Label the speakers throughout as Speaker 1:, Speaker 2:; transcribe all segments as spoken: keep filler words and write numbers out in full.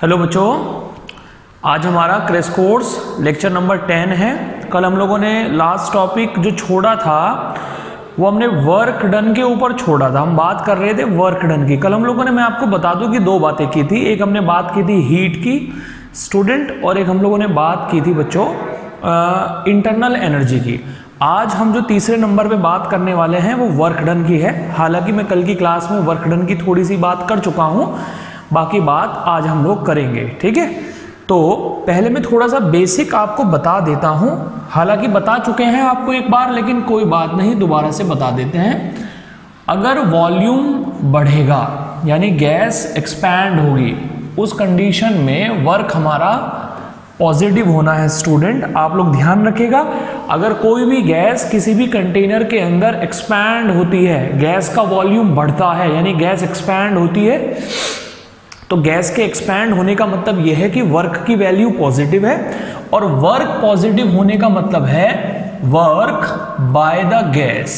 Speaker 1: Hello बच्चों, आज हमारा crash course lecture number ten है। कल हम लोगों ने लास्ट टॉपिक जो छोड़ा था वो हमने वर्क डन के ऊपर छोड़ा था। हम बात कर रहे थे वर्क डन की। कल हम लोगों ने, मैं आपको बता दूं कि दो बातें की थी। एक हमने बात की थी हीट की स्टूडेंट, और एक हम लोगों ने बात की थी बच्चों इंटरनल एनर्जी की। आज हम जो तीसरे नंबर पे बात करने वाले हैं वो वर्क डन की है। हालांकि मैं कल की क्लास में वर्क डन की थोड़ी सी बात कर चुका हूँ, बाकी बात आज हम लोग करेंगे, ठीक है। तो पहले मैं थोड़ा सा बेसिक आपको बता देता हूँ। हालांकि बता चुके हैं आपको एक बार, लेकिन कोई बात नहीं, दोबारा से बता देते हैं। अगर वॉल्यूम बढ़ेगा यानी गैस एक्सपैंड होगी, उस कंडीशन में वर्क हमारा पॉजिटिव होना है स्टूडेंट, आप लोग ध्यान रखिएगा। अगर कोई भी गैस किसी भी कंटेनर के अंदर एक्सपैंड होती है, गैस का वॉल्यूम बढ़ता है यानी गैस एक्सपैंड होती है, तो गैस के एक्सपैंड होने का मतलब यह है कि वर्क की वैल्यू पॉजिटिव है। और वर्क पॉजिटिव होने का मतलब है work by the gas,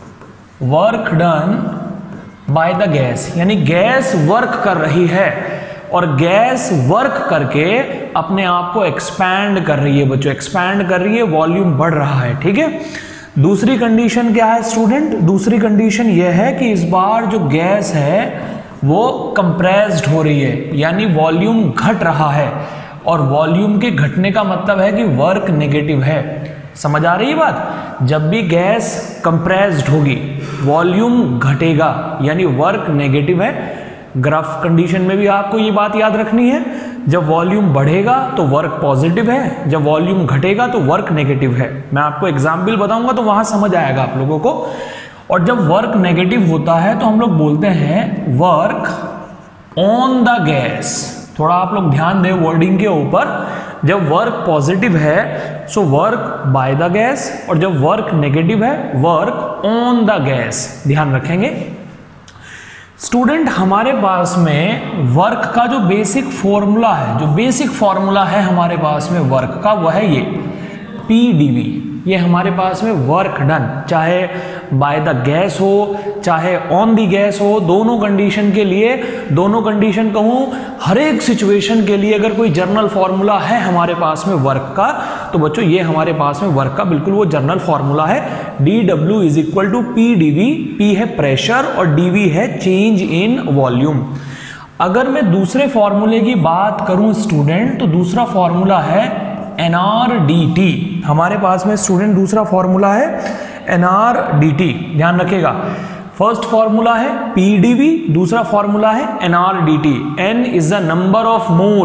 Speaker 1: work done by the gas, यानी गैस वर्क कर रही है और गैस वर्क करके अपने आप को एक्सपैंड कर रही है बच्चों, एक्सपैंड कर रही है, वॉल्यूम बढ़ रहा है, ठीक है। दूसरी कंडीशन क्या है स्टूडेंट? दूसरी कंडीशन यह है कि इस बार जो गैस है वो कंप्रेस्ड हो रही है, यानी वॉल्यूम घट रहा है। और वॉल्यूम के घटने का मतलब है कि वर्क नेगेटिव है। समझ आ रही है बात? जब भी गैस कंप्रेस्ड होगी वॉल्यूम घटेगा यानी वर्क नेगेटिव है। ग्राफ कंडीशन में भी आपको ये बात याद रखनी है, जब वॉल्यूम बढ़ेगा तो वर्क पॉजिटिव है, जब वॉल्यूम घटेगा तो वर्क नेगेटिव है। मैं आपको एग्जाम्पल बताऊंगा तो वहां समझ आएगा आप लोगों को। और जब वर्क नेगेटिव होता है तो हम लोग बोलते हैं वर्क ऑन द गैस। थोड़ा आप लोग ध्यान दें वर्डिंग के ऊपर। जब वर्क पॉजिटिव है so work by the gas, और जब वर्क नेगेटिव है वर्क ऑन द गैस। ध्यान रखेंगे स्टूडेंट। हमारे पास में वर्क का जो बेसिक फॉर्मूला है, जो बेसिक फॉर्मूला है हमारे पास में वर्क का, वह है ये पी डी वी। ये हमारे पास में वर्क डन, चाहे बाय द गैस हो चाहे ऑन दी गैस हो, दोनों कंडीशन के लिए, दोनों कंडीशन कहूँ हर एक सिचुएशन के लिए अगर कोई जर्नल फॉर्मूला है हमारे पास में वर्क का, तो बच्चों ये हमारे पास में वर्क का बिल्कुल वो जर्नल फॉर्मूला है। D W is equal to P D V. P है प्रेशर और डी वी है चेंज इन वॉल्यूम। अगर मैं दूसरे फॉर्मूले की बात करूं स्टूडेंट, तो दूसरा फॉर्मूला है एन आर डी टी। हमारे पास में स्टूडेंट दूसरा फॉर्मूला है एन आर डी टी। ध्यान रखिएगा, फर्स्ट फॉर्मूला है पी डी वी, दूसरा फॉर्मूला है N R D T. N is the number of mole,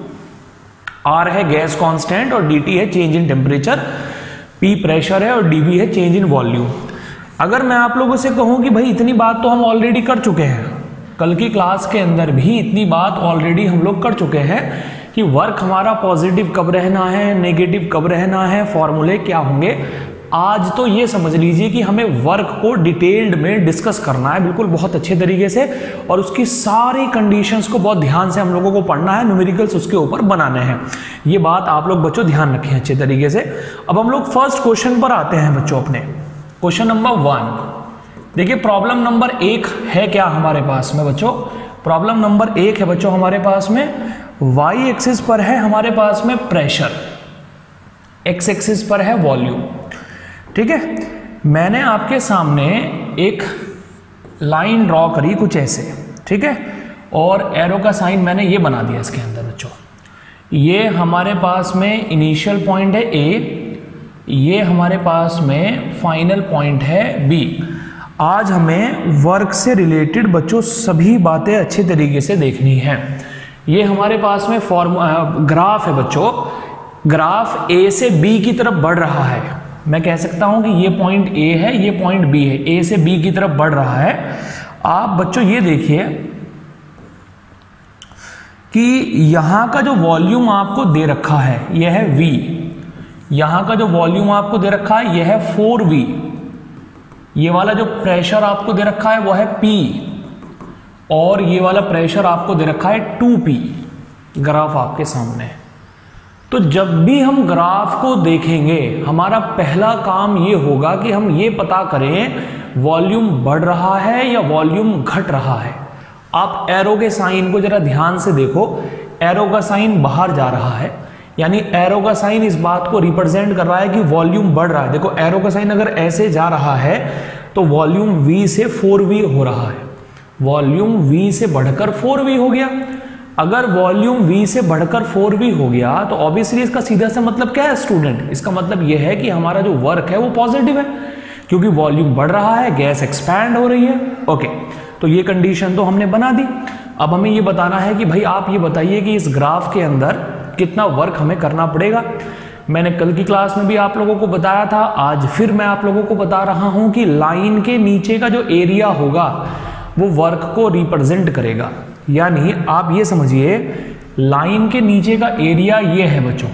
Speaker 1: R है गैस कांस्टेंट और डी टी है change in temperature, P pressure है और डी वी है चेंज इन वॉल्यूम। अगर मैं आप लोगों से कहूं कि भाई इतनी बात तो हम ऑलरेडी कर चुके हैं, कल की क्लास के अंदर भी इतनी बात ऑलरेडी हम लोग कर चुके हैं कि वर्क हमारा पॉजिटिव कब रहना है, नेगेटिव कब रहना है, फॉर्मूले क्या होंगे। आज तो ये समझ लीजिए कि हमें वर्क को डिटेल्ड में डिस्कस करना है, बिल्कुल बहुत अच्छे तरीके से, और उसकी सारी कंडीशंस को बहुत ध्यान से हम लोगों को पढ़ना है, न्यूमेरिकल्स उसके ऊपर बनाने हैं। ये बात आप लोग बच्चों ध्यान रखें अच्छे तरीके से। अब हम लोग फर्स्ट क्वेश्चन पर आते हैं बच्चों अपने। क्वेश्चन नंबर वन देखिए, प्रॉब्लम नंबर एक है क्या हमारे पास में बच्चों? प्रॉब्लम नंबर एक है बच्चों हमारे पास में, वाई एक्सिस पर है हमारे पास में प्रेशर, एक्स एक्सिस पर है वॉल्यूम, ठीक है। मैंने आपके सामने एक लाइन ड्रॉ करी कुछ ऐसे, ठीक है, और एरो का साइन मैंने ये बना दिया इसके अंदर बच्चों। ये हमारे पास में इनिशियल पॉइंट है ए, ये हमारे पास में फाइनल पॉइंट है बी। आज हमें वर्क से रिलेटेड बच्चों सभी बातें अच्छे तरीके से देखनी है। ये हमारे पास में फॉर्म ग्राफ है बच्चों, ग्राफ ए से बी की तरफ बढ़ रहा है। मैं कह सकता हूं कि ये पॉइंट ए है, ये पॉइंट बी है, ए से बी की तरफ बढ़ रहा है। आप बच्चों ये देखिए कि यहां का जो वॉल्यूम आपको दे रखा है यह है V, यहां का जो वॉल्यूम आपको दे रखा है यह है फोर वी, ये वाला जो प्रेशर आपको दे रखा है वो है P, और ये वाला प्रेशर आपको दे रखा है टू पी। ग्राफ आपके सामने है। तो जब भी हम ग्राफ को देखेंगे हमारा पहला काम ये होगा कि हम ये पता करें वॉल्यूम बढ़ रहा है या वॉल्यूम घट रहा है। आप एरो के साइन को जरा ध्यान से देखो, एरो का साइन बाहर जा रहा है, यानी एरो का साइन इस बात को रिप्रेजेंट कर रहा है कि वॉल्यूम बढ़ रहा है। देखो एरो का साइन अगर ऐसे जा रहा है तो वॉल्यूम V से फोर वी हो रहा है, वॉल्यूम V से बढ़कर फोर वी हो गया। अगर वॉल्यूम V से बढ़कर फोर वी हो गया तो ऑब्वियसली इसका सीधा सा मतलब क्या है स्टूडेंट, इसका मतलब यह है कि हमारा जो वर्क है वो पॉजिटिव है, क्योंकि वॉल्यूम बढ़ रहा है, गैस एक्सपैंड हो रही है। ओके, तो ये कंडीशन तो हमने बना दी। अब हमें ये बताना है कि भाई आप ये बताइए कि इस ग्राफ के अंदर कितना वर्क हमें करना पड़ेगा। मैंने कल की क्लास में भी आप लोगों को बताया था, आज फिर मैं आप लोगों को बता रहा हूं कि लाइन के नीचे का जो एरिया होगा वो वर्क को रिप्रेजेंट करेगा। यानी आप ये समझिए लाइन के नीचे का एरिया ये है बच्चों,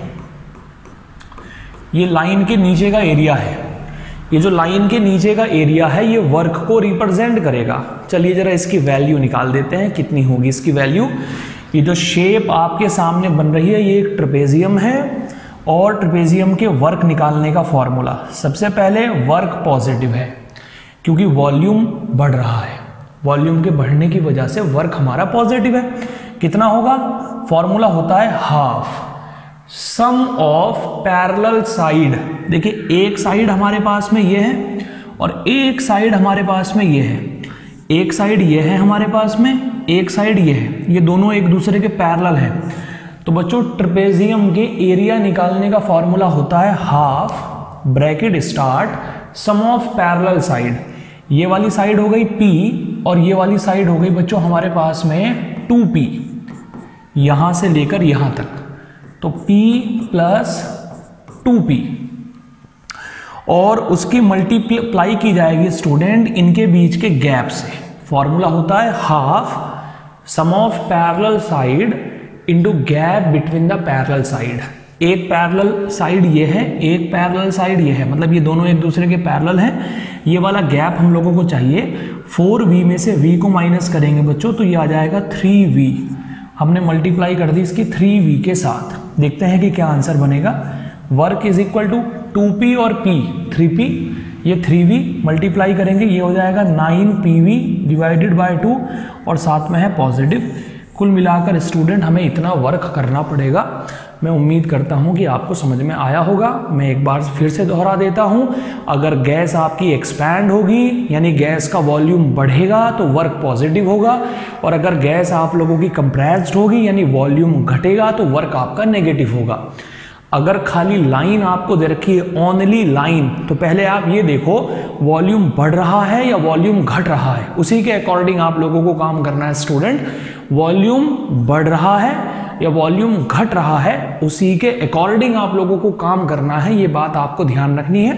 Speaker 1: ये लाइन के नीचे का एरिया है, ये जो लाइन के नीचे का एरिया है ये वर्क को रिप्रेजेंट करेगा। चलिए जरा इसकी वैल्यू निकाल देते हैं, कितनी होगी इसकी वैल्यू। ये जो शेप आपके सामने बन रही है ये एक ट्रेपेजियम है, और ट्रेपेजियम के वर्क निकालने का फॉर्मूला, सबसे पहले वर्क पॉजिटिव है क्योंकि वॉल्यूम बढ़ रहा है, वॉल्यूम के बढ़ने की वजह से वर्क हमारा पॉजिटिव है। कितना होगा, फॉर्मूला होता है half sum of parallel side. देखिए एक साइड हमारे पास में ये है और एक साइड हमारे पास में ये है, एक साइड ये है हमारे पास में, एक साइड ये है, ये दोनों एक दूसरे के पैरेलल हैं। तो बच्चों ट्रेपेजियम के एरिया निकालने का फॉर्मूला होता है half bracket start sum of parallel side. ये वाली साइड हो गई P और ये वाली साइड हो गई बच्चों हमारे पास में टू पी, यहां से लेकर यहां तक, तो P प्लस टू पी, और उसकी मल्टीप्लाई की जाएगी स्टूडेंट इनके बीच के गैप से। फॉर्मूला होता है half sum of parallel side into gap between the parallel side. एक पैरेलल साइड ये है, एक पैरेलल साइड ये है, मतलब ये दोनों एक दूसरे के पैरेलल हैं। ये वाला गैप हम लोगों को चाहिए, फोर वी में से v को माइनस करेंगे बच्चों तो ये आ जाएगा थ्री वी। हमने मल्टीप्लाई कर दी इसकी थ्री वी के साथ, देखते हैं कि क्या आंसर बनेगा। Work is equal to two P और p, थ्री पी, ये थ्री वी मल्टीप्लाई करेंगे, ये हो जाएगा nine P V divided by two, और साथ में है पॉजिटिव। कुल मिलाकर स्टूडेंट हमें इतना वर्क करना पड़ेगा। मैं उम्मीद करता हूं कि आपको समझ में आया होगा। मैं एक बार फिर से दोहरा देता हूं, अगर गैस आपकी एक्सपैंड होगी यानी गैस का वॉल्यूम बढ़ेगा तो वर्क पॉजिटिव होगा, और अगर गैस आप लोगों की कंप्रेस्ड होगी यानी वॉल्यूम घटेगा तो वर्क आपका नेगेटिव होगा। अगर खाली लाइन आपको दे रखी है, ओनली लाइन, तो पहले आप ये देखो वॉल्यूम बढ़ रहा है या वॉल्यूम घट रहा है, उसी के अकॉर्डिंग आप लोगों को काम करना है स्टूडेंट। वॉल्यूम बढ़ रहा है या वॉल्यूम घट रहा है उसी के अकॉर्डिंग आप लोगों को काम करना है, ये बात आपको ध्यान रखनी है,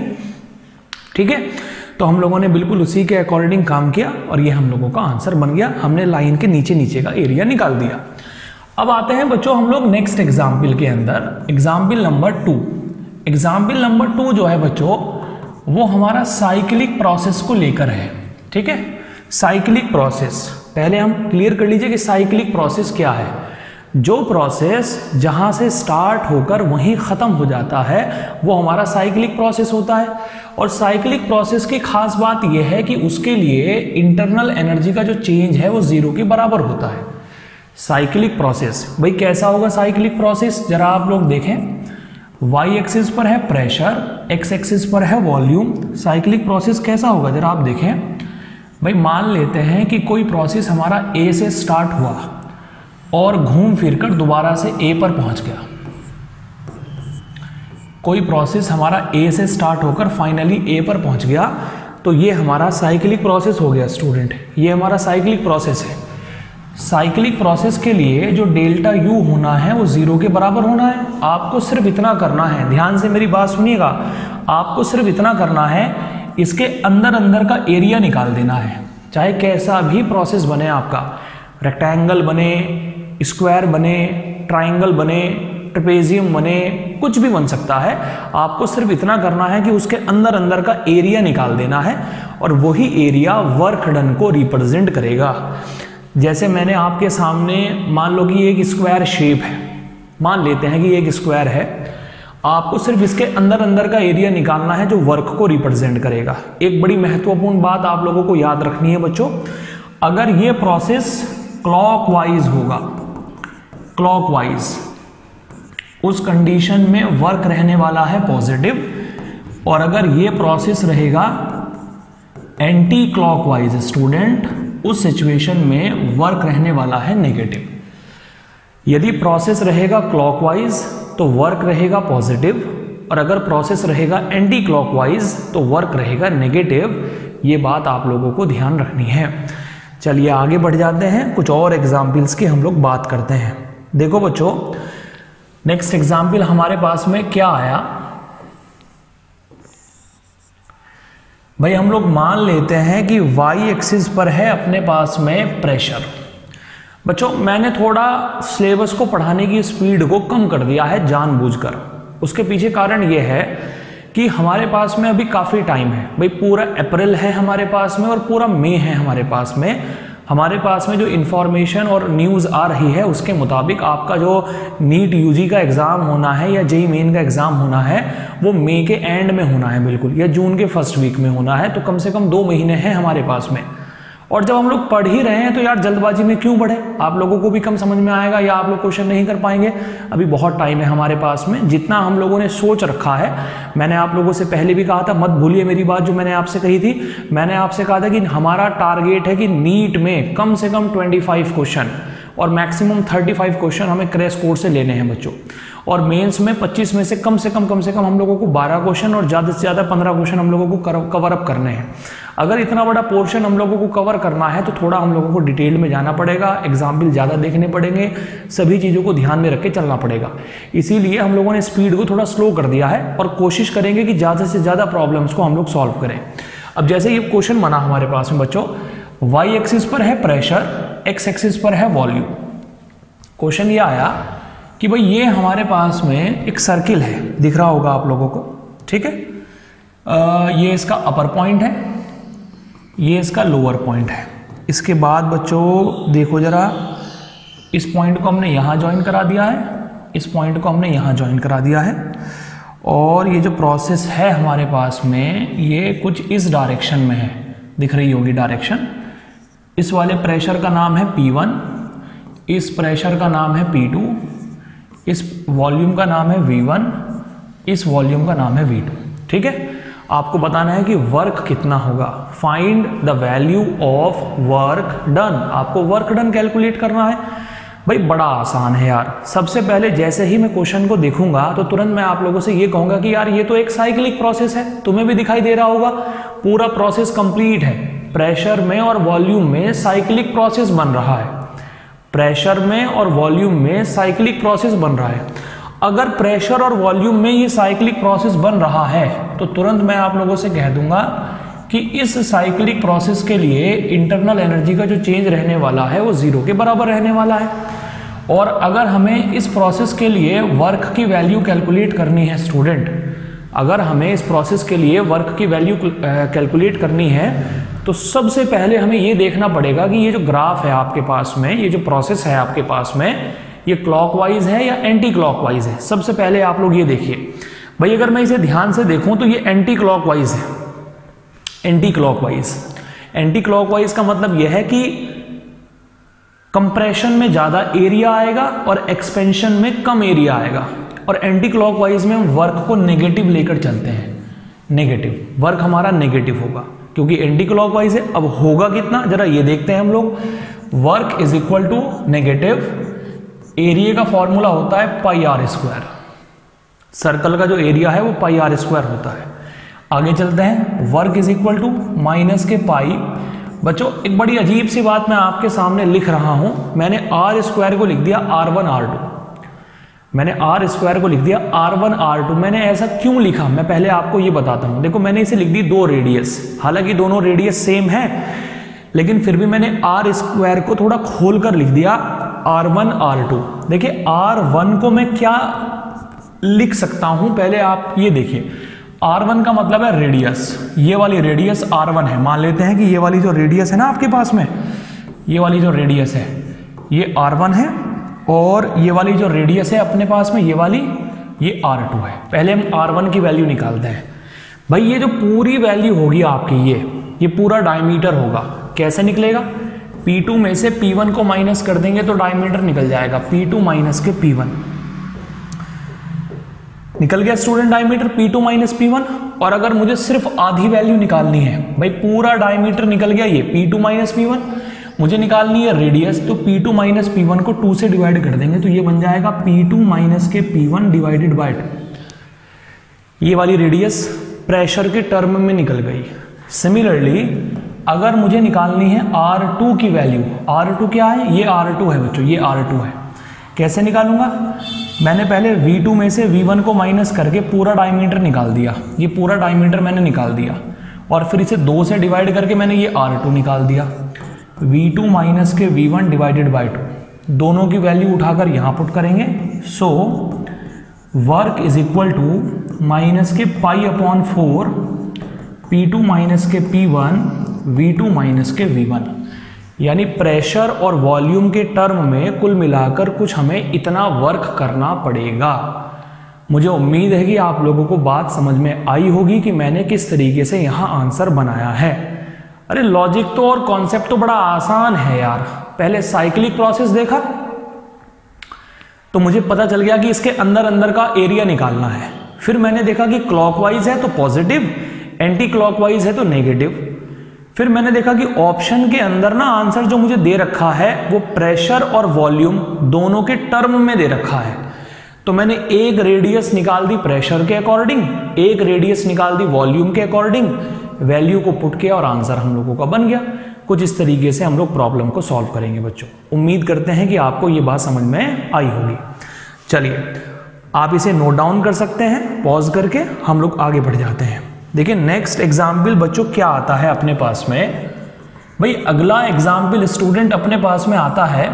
Speaker 1: ठीक है। तो हम लोगों ने बिल्कुल उसी के अकॉर्डिंग काम किया और ये हम लोगों का आंसर बन गया। हमने लाइन के नीचे नीचे का एरिया निकाल दिया। अब आते हैं बच्चों हम लोग नेक्स्ट एग्जाम्पल के अंदर, example number two. Example number two जो है बच्चों वो हमारा साइक्लिक प्रोसेस को लेकर है, ठीक है। साइक्लिक प्रोसेस पहले हम क्लियर कर लीजिए कि साइक्लिक प्रोसेस क्या है। जो प्रोसेस जहां से स्टार्ट होकर वहीं खत्म हो जाता है वो हमारा साइक्लिक प्रोसेस होता है। और साइक्लिक प्रोसेस की खास बात यह है कि उसके लिए इंटरनल एनर्जी का जो चेंज है वो जीरो के बराबर होता है। साइक्लिक प्रोसेस भाई कैसा होगा साइक्लिक प्रोसेस, जरा आप लोग देखें। वाई एक्सिस पर है प्रेशर, एक्स एक्सिस पर है वॉल्यूम। साइक्लिक प्रोसेस कैसा होगा जरा आप देखें। भाई मान लेते हैं कि कोई प्रोसेस हमारा ए से स्टार्ट हुआ और घूम फिरकर दोबारा से ए पर पहुंच गया। कोई प्रोसेस हमारा ए से स्टार्ट होकर फाइनली ए पर पहुंच गया तो ये हमारा साइक्लिक प्रोसेस हो गया स्टूडेंट, ये हमारा साइक्लिक प्रोसेस है। साइक्लिक प्रोसेस के लिए जो डेल्टा यू होना है वो जीरो के बराबर होना है। आपको सिर्फ इतना करना है, ध्यान से मेरी बात सुनिएगा, आपको सिर्फ इतना करना है, इसके अंदर अंदर का एरिया निकाल देना है। चाहे कैसा भी प्रोसेस बने आपका, रेक्टेंगल बने, स्क्वायर बने, ट्राइंगल बने, ट्रेपेजियम बने, कुछ भी बन सकता है। आपको सिर्फ इतना करना है कि उसके अंदर अंदर का एरिया निकाल देना है और वही एरिया वर्क डन को रिप्रेजेंट करेगा। जैसे मैंने आपके सामने मान लो कि एक स्क्वायर शेप है, मान लेते हैं कि एक स्क्वायर है, आपको सिर्फ इसके अंदर अंदर का एरिया निकालना है जो वर्क को रिप्रेजेंट करेगा। एक बड़ी महत्वपूर्ण बात आप लोगों को याद रखनी है बच्चों, अगर ये प्रोसेस क्लॉकवाइज होगा, क्लॉकवाइज, उस कंडीशन में वर्क रहने वाला है पॉजिटिव, और अगर ये प्रोसेस रहेगा एंटी क्लॉकवाइज स्टूडेंट, उस सिचुएशन में वर्क रहने वाला है नेगेटिव। यदि प्रोसेस रहेगा क्लॉकवाइज तो वर्क रहेगा पॉजिटिव, और अगर प्रोसेस रहेगा एंटी क्लॉकवाइज तो वर्क रहेगा नेगेटिव। ये बात आप लोगों को ध्यान रखनी है। चलिए आगे बढ़ जाते हैं, कुछ और एग्जाम्पल्स की हम लोग बात करते हैं। देखो बच्चों, नेक्स्ट एग्जाम्पल हमारे पास में क्या आया भाई, हम लोग मान लेते हैं कि वाई एक्सिस पर है अपने पास में प्रेशर। बच्चों मैंने थोड़ा सिलेबस को पढ़ाने की स्पीड को कम कर दिया है जानबूझकर। उसके पीछे कारण ये है कि हमारे पास में अभी काफ़ी टाइम है भाई, पूरा अप्रैल है हमारे पास में और पूरा मई है हमारे पास में। हमारे पास में जो इन्फॉर्मेशन और न्यूज़ आ रही है उसके मुताबिक आपका जो नीट यूजी का एग्ज़ाम होना है या जेई मेन का एग्ज़ाम होना है वो मई के एंड में होना है बिल्कुल, या जून के फर्स्ट वीक में होना है। तो कम से कम दो महीने हैं हमारे पास में। और जब हम लोग पढ़ ही रहे हैं तो यार जल्दबाजी में क्यों पढ़े, आप लोगों को भी कम समझ में आएगा या आप लोग क्वेश्चन नहीं कर पाएंगे। अभी बहुत टाइम है हमारे पास में, जितना हम लोगों ने सोच रखा है। मैंने आप लोगों से पहले भी कहा था, मत भूलिए मेरी बात जो मैंने आपसे कही थी। मैंने आपसे कहा था कि हमारा टारगेट है कि नीट में कम से कम पच्चीस क्वेश्चन और मैक्सिमम पैंतीस क्वेश्चन हमें क्रैश कोर्स से लेने हैं बच्चों, और मेंस में पच्चीस में से कम से कम कम से कम हम लोगों को बारह क्वेश्चन और ज़्यादा से ज़्यादा पंद्रह क्वेश्चन हम लोगों को कवर अप करने हैं। अगर इतना बड़ा पोर्शन हम लोगों को कवर करना है तो थोड़ा हम लोगों को डिटेल में जाना पड़ेगा, एग्जाम्पल ज़्यादा देखने पड़ेंगे, सभी चीज़ों को ध्यान में रख के चलना पड़ेगा। इसीलिए हम लोगों ने स्पीड को थोड़ा स्लो कर दिया है और कोशिश करेंगे कि ज़्यादा से ज़्यादा प्रॉब्लम्स को हम लोग सॉल्व करें। अब जैसे ये क्वेश्चन बना हमारे पास में बच्चों, वाई एक्सिस पर है प्रेशर, एक्स एक्सिस पर है वॉल्यूम। क्वेश्चन ये आया कि भाई ये हमारे पास में एक सर्किल है, दिख रहा होगा आप लोगों को, ठीक है। आ, ये इसका अपर पॉइंट है, ये इसका लोअर पॉइंट है। इसके बाद बच्चों देखो जरा, इस पॉइंट को हमने यहाँ ज्वाइन करा दिया है, इस पॉइंट को हमने यहाँ ज्वाइन करा दिया है, और ये जो प्रोसेस है हमारे पास में ये कुछ इस डायरेक्शन में है, दिख रही होगी डायरेक्शन। इस वाले प्रेशर का नाम है पी वन, इस प्रेशर का नाम है पी टू, इस वॉल्यूम का नाम है वी वन, इस वॉल्यूम का नाम है वी टू, ठीक है। आपको बताना है कि वर्क कितना होगा। Find the value of work done. आपको वर्क डन कैलकुलेट करना है। भाई बड़ा आसान है यार। सबसे पहले जैसे ही मैं क्वेश्चन को देखूंगा तो तुरंत मैं आप लोगों से ये कहूंगा कि यार ये तो एक साइक्लिक प्रोसेस है, तुम्हें भी दिखाई दे रहा होगा पूरा प्रोसेस कंप्लीट है। प्रेशर में और वॉल्यूम में साइक्लिक प्रोसेस बन रहा है, प्रेशर में और वॉल्यूम में साइक्लिक प्रोसेस बन रहा है। अगर प्रेशर और वॉल्यूम में ये साइक्लिक प्रोसेस बन रहा है तो तुरंत मैं आप लोगों से कह दूंगा कि इस साइक्लिक प्रोसेस के लिए इंटरनल एनर्जी का जो चेंज रहने वाला है वो जीरो के बराबर रहने वाला है। और अगर हमें इस प्रोसेस के लिए वर्क की वैल्यू कैलकुलेट करनी है स्टूडेंट, अगर हमें इस प्रोसेस के लिए वर्क की वैल्यू कैलकुलेट करनी है तो सबसे पहले हमें ये देखना पड़ेगा कि ये जो ग्राफ है आपके पास में, ये जो प्रोसेस है आपके पास में, ये क्लॉकवाइज है या एंटी क्लॉकवाइज है। सबसे पहले आप लोग ये देखिए भाई, अगर मैं इसे ध्यान से देखूं तो ये एंटी क्लॉकवाइज है। एंटी क्लॉकवाइज एंटी क्लॉकवाइज का मतलब यह है कि कंप्रेशन में ज्यादा एरिया आएगा और एक्सपेंशन में कम एरिया आएगा। और एंटी क्लॉकवाइज में हम वर्क को नेगेटिव लेकर चलते हैं, नेगेटिव वर्क हमारा नेगेटिव होगा क्योंकि एंटी क्लॉकवाइज है। अब होगा कितना जरा ये देखते हैं हम लोग। Work is equal to negative, area का फॉर्मूला होता है पाई आर स्क्वायर। सर्कल का जो एरिया है वो पाई आर स्क्वायर होता है। आगे चलते हैं, work is equal to minus के पाई। बच्चों एक बड़ी अजीब सी बात मैं आपके सामने लिख रहा हूं, मैंने आर स्क्वायर को लिख दिया आर वन आर टू। मैंने आर स्क्वायर को लिख दिया आर वन आर टू। मैंने ऐसा क्यों लिखा मैं पहले आपको ये बताता हूं। देखो मैंने इसे लिख दी दो रेडियस, हालांकि दोनों रेडियस सेम है लेकिन फिर भी मैंने आर स्क्वायर को थोड़ा खोल कर लिख दिया आर वन आर टू। देखिए आर वन को मैं क्या लिख सकता हूं, पहले आप ये देखिए। आर वन का मतलब है रेडियस, ये वाली रेडियस आर वन है। मान लेते हैं कि ये वाली जो रेडियस है ना आपके पास में, ये वाली जो रेडियस है ये आर वन है, और ये वाली जो रेडियस है अपने पास में ये वाली ये आर टू है। पहले हम आर वन की वैल्यू निकालते हैं। भाई ये जो पूरी वैल्यू होगी आपकी, ये ये पूरा डायमीटर होगा। कैसे निकलेगा? पी टू में से पी वन को माइनस कर देंगे तो डायमीटर निकल जाएगा पी टू माइनस के पी वन। निकल गया student diameter P two minus P one. और अगर मुझे सिर्फ आधी वैल्यू निकालनी है, भाई पूरा डायमीटर निकल गया ये P two minus P one, मुझे निकालनी है रेडियस, तो P two minus P one को टू से डिवाइड कर देंगे तो ये बन जाएगा पी टू माइनस के P one divided by two. ये वाली रेडियस प्रेशर के टर्म में निकल गई। सिमिलरली अगर मुझे निकालनी है आर टू की वैल्यू, आर टू क्या है, ये आर टू है बच्चों, ये आर टू है। कैसे निकालूंगा, मैंने पहले वी टू में से वी वन को माइनस करके पूरा डायमीटर निकाल दिया, ये पूरा डायमीटर मैंने निकाल दिया और फिर इसे दो से डिवाइड करके मैंने ये आर टू निकाल दिया। वी टू माइनस के V one divided by two, दोनों की वैल्यू उठाकर यहाँ पुट करेंगे। So work is equal to minus के pi upon four P two minus के P one V two minus के वी वन, यानी प्रेशर और वॉल्यूम के टर्म में कुल मिलाकर कुछ हमें इतना वर्क करना पड़ेगा। मुझे उम्मीद है कि आप लोगों को बात समझ में आई होगी कि मैंने किस तरीके से यहाँ आंसर बनाया है। अरे लॉजिक तो और कॉन्सेप्ट तो बड़ा आसान है यार। पहले साइक्लिक प्रोसेस देखा तो मुझे पता चल गया कि इसके अंदर अंदर का एरिया निकालना है। फिर मैंने देखा कि क्लॉकवाइज है तो पॉजिटिव, एंटी क्लॉकवाइज है तो नेगेटिव। फिर मैंने देखा कि ऑप्शन के अंदर ना आंसर जो मुझे दे रखा है वो प्रेशर और वॉल्यूम दोनों के टर्म में दे रखा है, तो मैंने एक रेडियस निकाल दी प्रेशर के अकॉर्डिंग, एक रेडियस निकाल दी वॉल्यूम के अकॉर्डिंग, वैल्यू को पुट किया और आंसर हम लोगों का बन गया। कुछ इस तरीके से हम लोग प्रॉब्लम को सॉल्व करेंगे बच्चों। उम्मीद करते हैं कि आपको ये बात समझ में आई होगी। चलिए आप इसे नोट डाउन कर सकते हैं, पॉज करके हम लोग आगे बढ़ जाते हैं। देखिए नेक्स्ट एग्जाम्पल बच्चों क्या आता है अपने पास में। भाई अगला एग्जाम्पल स्टूडेंट अपने पास में आता है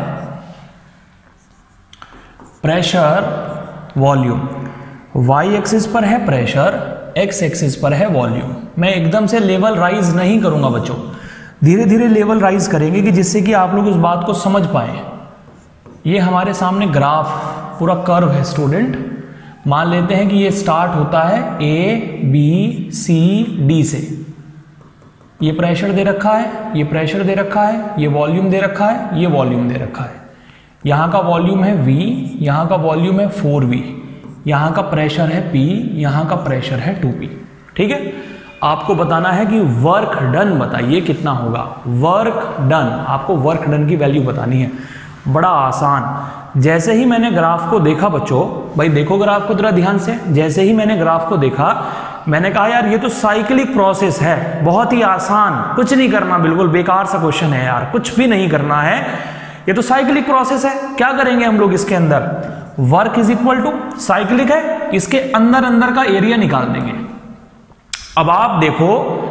Speaker 1: प्रेशर वॉल्यूम। वाई एक्सिस पर है प्रेशर, एक्स एक्सिस पर है वॉल्यूम। मैं एकदम से लेवल राइज नहीं करूंगा बच्चों, धीरे धीरे लेवल राइज करेंगे कि जिससे कि आप लोग इस बात को समझ पाए। ये हमारे सामने ग्राफ पूरा कर्व है स्टूडेंट। मान लेते हैं कि ये स्टार्ट होता है ए बी सी डी से। ये प्रेशर दे रखा है, ये प्रेशर दे रखा है, ये वॉल्यूम दे रखा है, ये वॉल्यूम दे रखा है। यहाँ का वॉल्यूम है V, यहाँ का वॉल्यूम है फोर वी, यहाँ का प्रेशर है P, यहाँ का प्रेशर है टू पी। ठीक है, आपको बताना है कि वर्क डन बताइए कितना होगा। वर्क डन, आपको वर्क डन की वैल्यू बतानी है। बड़ा आसान। जैसे ही मैंने ग्राफ को देखा बच्चों, भाई देखो ग्राफ को जरा ध्यान से, जैसे ही मैंने ग्राफ को देखा मैंने कहा यार ये तो साइक्लिक प्रोसेस है, बहुत ही आसान, कुछ नहीं करना, बिल्कुल बेकार सा क्वेश्चन है यार, कुछ भी नहीं करना है, ये तो साइक्लिक प्रोसेस है। क्या करेंगे हम लोग इसके अंदर, work is equal to cyclic है, इसके अंदर अंदर का एरिया निकाल देंगे। अब आप देखो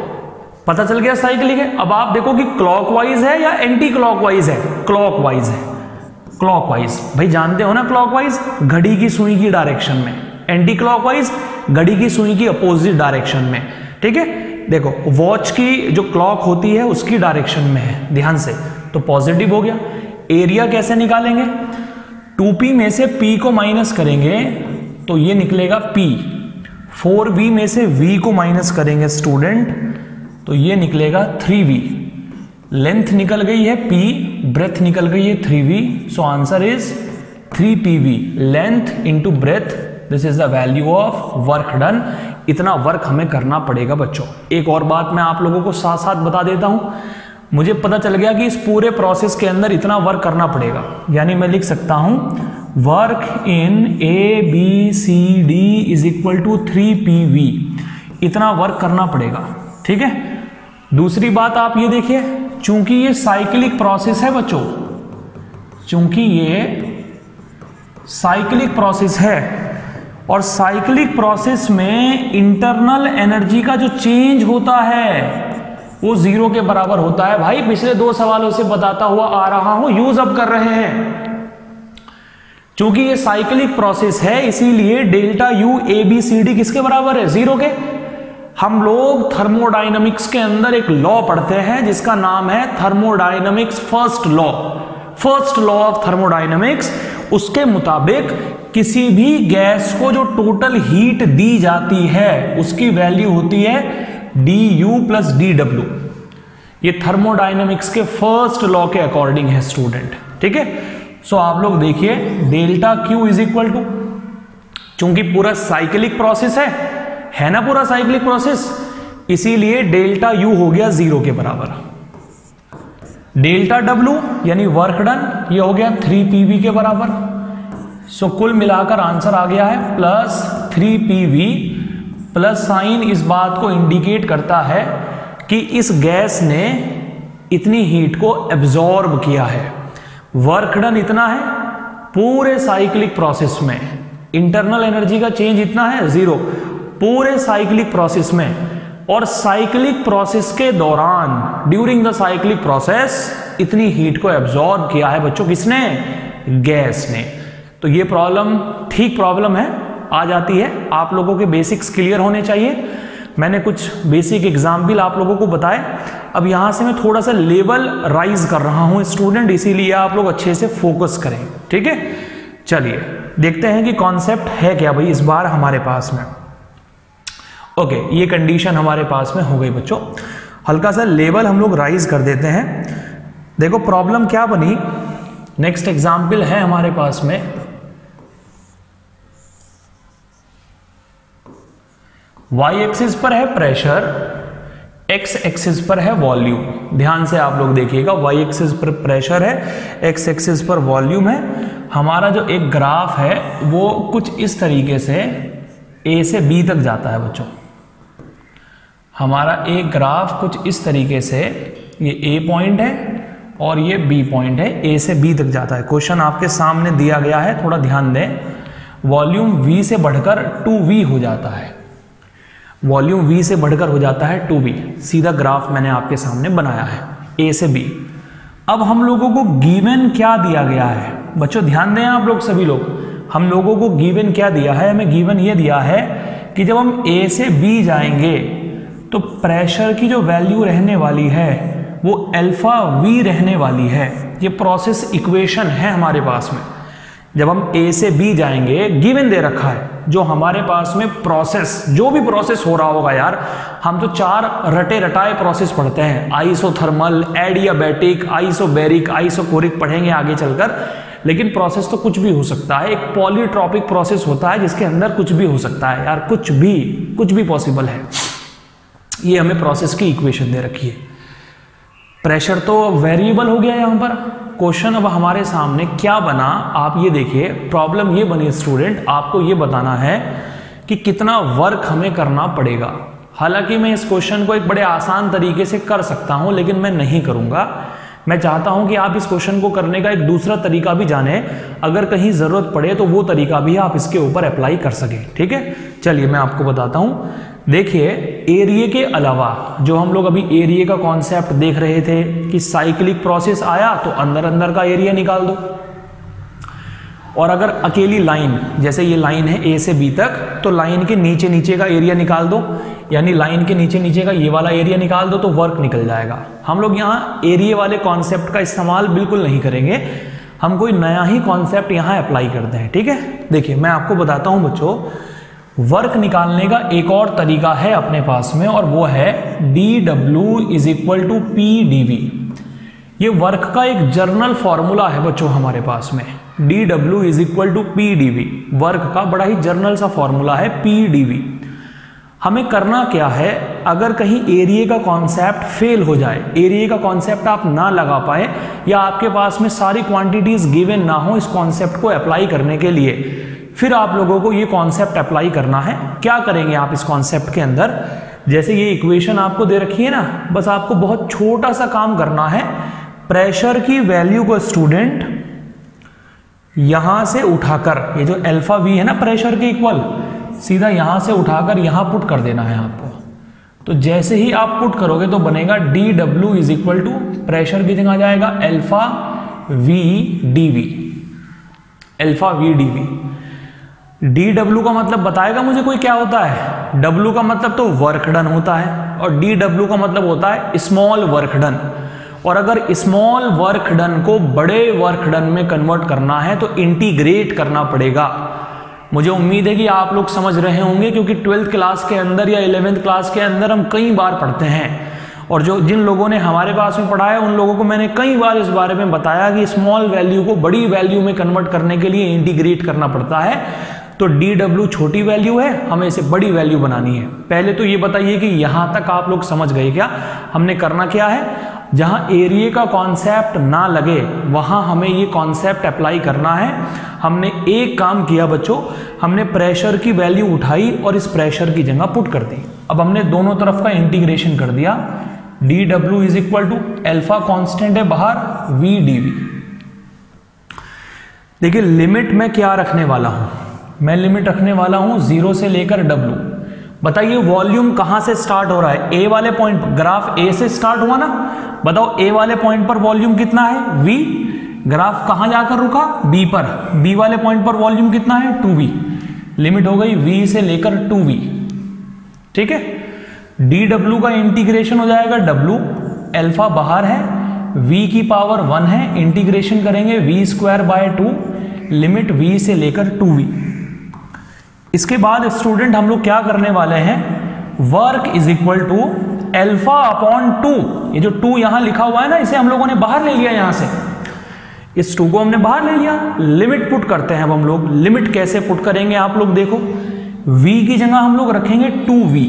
Speaker 1: पता चल गया साइक्लिक है। अब आप देखो कि क्लॉकवाइज है या एंटी क्लॉकवाइज है। क्लॉकवाइज है, क्लॉकवाइज भाई जानते हो ना, क्लॉकवाइज घड़ी की सुई की डायरेक्शन में, एंटी क्लॉकवाइज घड़ी की सुई की अपोजिट डायरेक्शन में। ठीक है, देखो वॉच की जो क्लॉक होती है उसकी डायरेक्शन में है, ध्यान से, तो पॉजिटिव हो गया। एरिया कैसे निकालेंगे, टू पी में से P को माइनस करेंगे तो ये निकलेगा P, फोर वी में से V को माइनस करेंगे स्टूडेंट तो ये निकलेगा थ्री वी। लेंथ निकल गई है P, ब्रेथ निकल गई है three V, so answer is three P V. Length into breadth, this is the value of work done. इतना वर्क हमें करना पड़ेगा बच्चों। एक और बात मैं आप लोगों को साथ साथ बता देता हूं, मुझे पता चल गया कि इस पूरे प्रोसेस के अंदर इतना वर्क करना पड़ेगा, यानी मैं लिख सकता हूं work in A B C D is equal to three P V. इतना वर्क करना पड़ेगा। ठीक है, दूसरी बात आप ये देखिए, चूंकि ये साइक्लिक प्रोसेस है बच्चों, चूंकि ये साइक्लिक प्रोसेस है और साइक्लिक प्रोसेस में इंटरनल एनर्जी का जो चेंज होता है वो जीरो के बराबर होता है। भाई पिछले दो सवालों से बताता हुआ आ रहा हूं, यूज अब कर रहे हैं। चूंकि ये साइक्लिक प्रोसेस है इसीलिए delta U A B C D किसके बराबर है, जीरो के। हम लोग थर्मोडायनामिक्स के अंदर एक लॉ पढ़ते हैं जिसका नाम है thermodynamics first law. First law of thermodynamics, उसके मुताबिक किसी भी गैस को जो टोटल हीट दी जाती है उसकी वैल्यू होती है D U plus D W. ये थर्मोडायनेमिक्स के फर्स्ट लॉ के अकॉर्डिंग है स्टूडेंट, ठीक है। सो आप लोग देखिए delta Q is equal to, चूंकि पूरा साइक्लिक प्रोसेस है है ना, पूरा साइक्लिक प्रोसेस, इसीलिए डेल्टा यू हो गया जीरो के बराबर। डेल्टा डब्ल्यू यानी वर्क डन, ये हो गया थ्री पीवी के बराबर। सो कुल मिलाकर आंसर आ गया है plus three PV. Plus sign इस बात को इंडिकेट करता है कि इस गैस ने इतनी हीट को एब्जॉर्ब किया है। वर्क डन इतना है पूरे साइक्लिक प्रोसेस में, इंटरनल एनर्जी का चेंज इतना है जीरो पूरे साइक्लिक प्रोसेस में, और साइक्लिक प्रोसेस के दौरान ड्यूरिंग द साइक्लिक प्रोसेस इतनी हीट को एब्जॉर्ब किया है बच्चों, किसने? गैस ने। तो ये प्रॉब्लम ठीक प्रॉब्लम है, आ जाती है। आप लोगों के बेसिक्स क्लियर होने चाहिए। मैंने कुछ बेसिक एग्जाम्पल आप लोगों को बताए। अब यहां से मैं थोड़ा सा लेवल राइज कर रहा हूं स्टूडेंट, इसीलिए आप लोग अच्छे से फोकस करें, ठीक है। चलिए देखते हैं कि कॉन्सेप्ट है क्या भाई इस बार हमारे पास में। ओके, ये कंडीशन हमारे पास में हो गई बच्चों। हल्का सा लेवल हम लोग राइज कर देते हैं। देखो प्रॉब्लम क्या बनी, नेक्स्ट एग्जाम्पल है हमारे पास में। वाई एक्सिस पर है प्रेशर, एक्स एक्सिस पर है वॉल्यूम। ध्यान से आप लोग देखिएगा, वाई एक्सिस पर प्रेशर है, एक्स एक्सिस पर वॉल्यूम है। हमारा जो एक ग्राफ है वो कुछ इस तरीके से ए से बी तक जाता है बच्चों। हमारा एक ग्राफ कुछ इस तरीके से, ये ए पॉइंट है और ये बी पॉइंट है, ए से बी तक जाता है। क्वेश्चन आपके सामने दिया गया है, थोड़ा ध्यान दें। वॉल्यूम वी से बढ़कर टू वी हो जाता है, वॉल्यूम V से बढ़कर हो जाता है टू वी। सीधा ग्राफ मैंने आपके सामने बनाया है A से B। अब हम लोगों को गिवन क्या दिया गया है बच्चों, ध्यान दें आप लोग सभी लोग। हम लोगों को गिवन क्या दिया है, हमें गिवन ये दिया है कि जब हम A से B जाएंगे तो प्रेशर की जो वैल्यू रहने वाली है वो अल्फा V रहने वाली है। ये प्रोसेस इक्वेशन है हमारे पास में। जब हम A से B जाएंगे, गिवन दे रखा है जो हमारे पास में प्रोसेस, जो भी प्रोसेस हो रहा होगा यार, हम तो चार रटे रटाए प्रोसेस पढ़ते हैं, आइसोथर्मल, एडियाबैटिक, आइसोबैरिक, आइसोकोरिक पढ़ेंगे आगे चलकर। लेकिन प्रोसेस तो कुछ भी हो सकता है। एक पॉलीट्रॉपिक प्रोसेस होता है जिसके अंदर कुछ भी हो सकता है यार, कुछ भी कुछ भी पॉसिबल है। ये हमें प्रोसेस की इक्वेशन दे रखी है। प्रेशर तो वेरिएबल हो गया यहां पर। क्वेश्चन अब हमारे सामने क्या बना, आप ये देखिए। प्रॉब्लम ये बनी स्टूडेंट, आपको ये बताना है कि कितना वर्क हमें करना पड़ेगा। हालांकि मैं इस क्वेश्चन को एक बड़े आसान तरीके से कर सकता हूं, लेकिन मैं नहीं करूंगा। मैं चाहता हूं कि आप इस क्वेश्चन को करने का एक दूसरा तरीका भी जाने, अगर कहीं जरूरत पड़े तो वो तरीका भी आप इसके ऊपर अप्लाई कर सकें, ठीक है। चलिए मैं आपको बताता हूं। देखिए एरिया के अलावा जो हम लोग अभी एरिया का कॉन्सेप्ट देख रहे थे कि साइक्लिक प्रोसेस आया तो अंदर अंदर का एरिया निकाल दो, और अगर अकेली लाइन, जैसे ये लाइन है ए से बी तक, तो लाइन के नीचे नीचे का एरिया निकाल दो, यानी लाइन के नीचे नीचे का ये वाला एरिया निकाल दो तो वर्क निकल जाएगा। हम लोग यहाँ एरिया वाले कॉन्सेप्ट का इस्तेमाल बिल्कुल नहीं करेंगे, हम कोई नया ही कॉन्सेप्ट यहाँ अप्लाई करते हैं, ठीक है। देखिए मैं आपको बताता हूँ बच्चों, वर्क निकालने का एक और तरीका है अपने पास में, और वो है D W is equal to P D V. ये वर्क का एक जर्नल फॉर्मूला है बच्चों हमारे पास में। D W is equal to P D V, work का बड़ा ही जर्नल सा फॉर्मूला है पी डी वी। हमें करना क्या है, अगर कहीं एरिया का कॉन्सेप्ट फेल हो जाए, एरिया का कॉन्सेप्ट आप ना लगा पाए, या आपके पास में सारी क्वांटिटीज गिवन ना हो इस कॉन्सेप्ट को अप्लाई करने के लिए, फिर आप लोगों को ये कॉन्सेप्ट अप्लाई करना है। क्या करेंगे आप इस कॉन्सेप्ट के अंदर, जैसे ये इक्वेशन आपको दे रखी है ना, बस आपको बहुत छोटा सा काम करना है। प्रेशर की वैल्यू को स्टूडेंट यहां से उठाकर, ये जो अल्फा वी है ना प्रेशर के इक्वल, सीधा यहां से उठाकर यहां पुट कर देना है आपको। तो जैसे ही आप पुट करोगे तो बनेगा D W is equal to, pressure की जगह आ जाएगा alpha V D V, alpha V D V. D W का मतलब बताएगा मुझे कोई क्या होता है, डब्ल्यू का मतलब तो वर्क डन होता है, और डी डब्ल्यू का मतलब होता है स्मॉल वर्क डन। और अगर स्मॉल वर्क डन को बड़े वर्क डन में कन्वर्ट करना है तो इंटीग्रेट करना पड़ेगा। मुझे उम्मीद है कि आप लोग समझ रहे होंगे, क्योंकि ट्वेल्थ क्लास के अंदर या इलेवेंथ क्लास के अंदर हम कई बार पढ़ते हैं, और जो जिन लोगों ने हमारे पास में पढ़ा है उन लोगों को मैंने कई बार इस बारे में बताया कि स्मॉल वैल्यू को बड़ी वैल्यू में कन्वर्ट करने के लिए इंटीग्रेट करना पड़ता है। तो डी डब्ल्यू छोटी वैल्यू है, हमें इसे बड़ी वैल्यू बनानी है। पहले तो ये बताइए कि यहां तक आप लोग समझ गए क्या? हमने करना क्या है, जहां एरिया का कॉन्सेप्ट ना लगे वहां हमें ये कॉन्सेप्ट अप्लाई करना है। हमने एक काम किया बच्चों, हमने प्रेशर की वैल्यू उठाई और इस प्रेशर की जगह पुट कर दी। अब हमने दोनों तरफ का इंटीग्रेशन कर दिया। D W is equal to alpha constant है बाहर, वी डी वी। देखिए लिमिट में क्या रखने वाला हूं, मैं लिमिट रखने वाला हूं जीरो से लेकर डब्ल्यू। बताइए वॉल्यूम कहां से स्टार्ट हो रहा है? ए वाले पॉइंट, ग्राफ ए से स्टार्ट हुआ ना, बताओ ए वाले पॉइंट पर वॉल्यूम कितना है? वी। ग्राफ कहां जाकर रुका? बी पर। बी वाले पॉइंट पर वॉल्यूम कितना है? Two we. लिमिट हो गई वी से लेकर टू वी। ठीक है, डी डब्ल्यू का इंटीग्रेशन हो जाएगा डब्ल्यू, एल्फा बाहर है, वी की पावर वन है, इंटीग्रेशन करेंगे V square by two, limit V से लेकर टू वी। इसके बाद स्टूडेंट हम लोग क्या करने वाले हैं, work is equal to alpha upon two. ये जो टू यहां लिखा हुआ है ना, इसे हम लोगों ने बाहर ले लिया, यहां से इस टू को हमने बाहर ले लिया। लिमिट पुट करते हैं अब हम लोग। लिमिट कैसे पुट करेंगे आप लोग देखो, v की जगह हम लोग रखेंगे टू वी,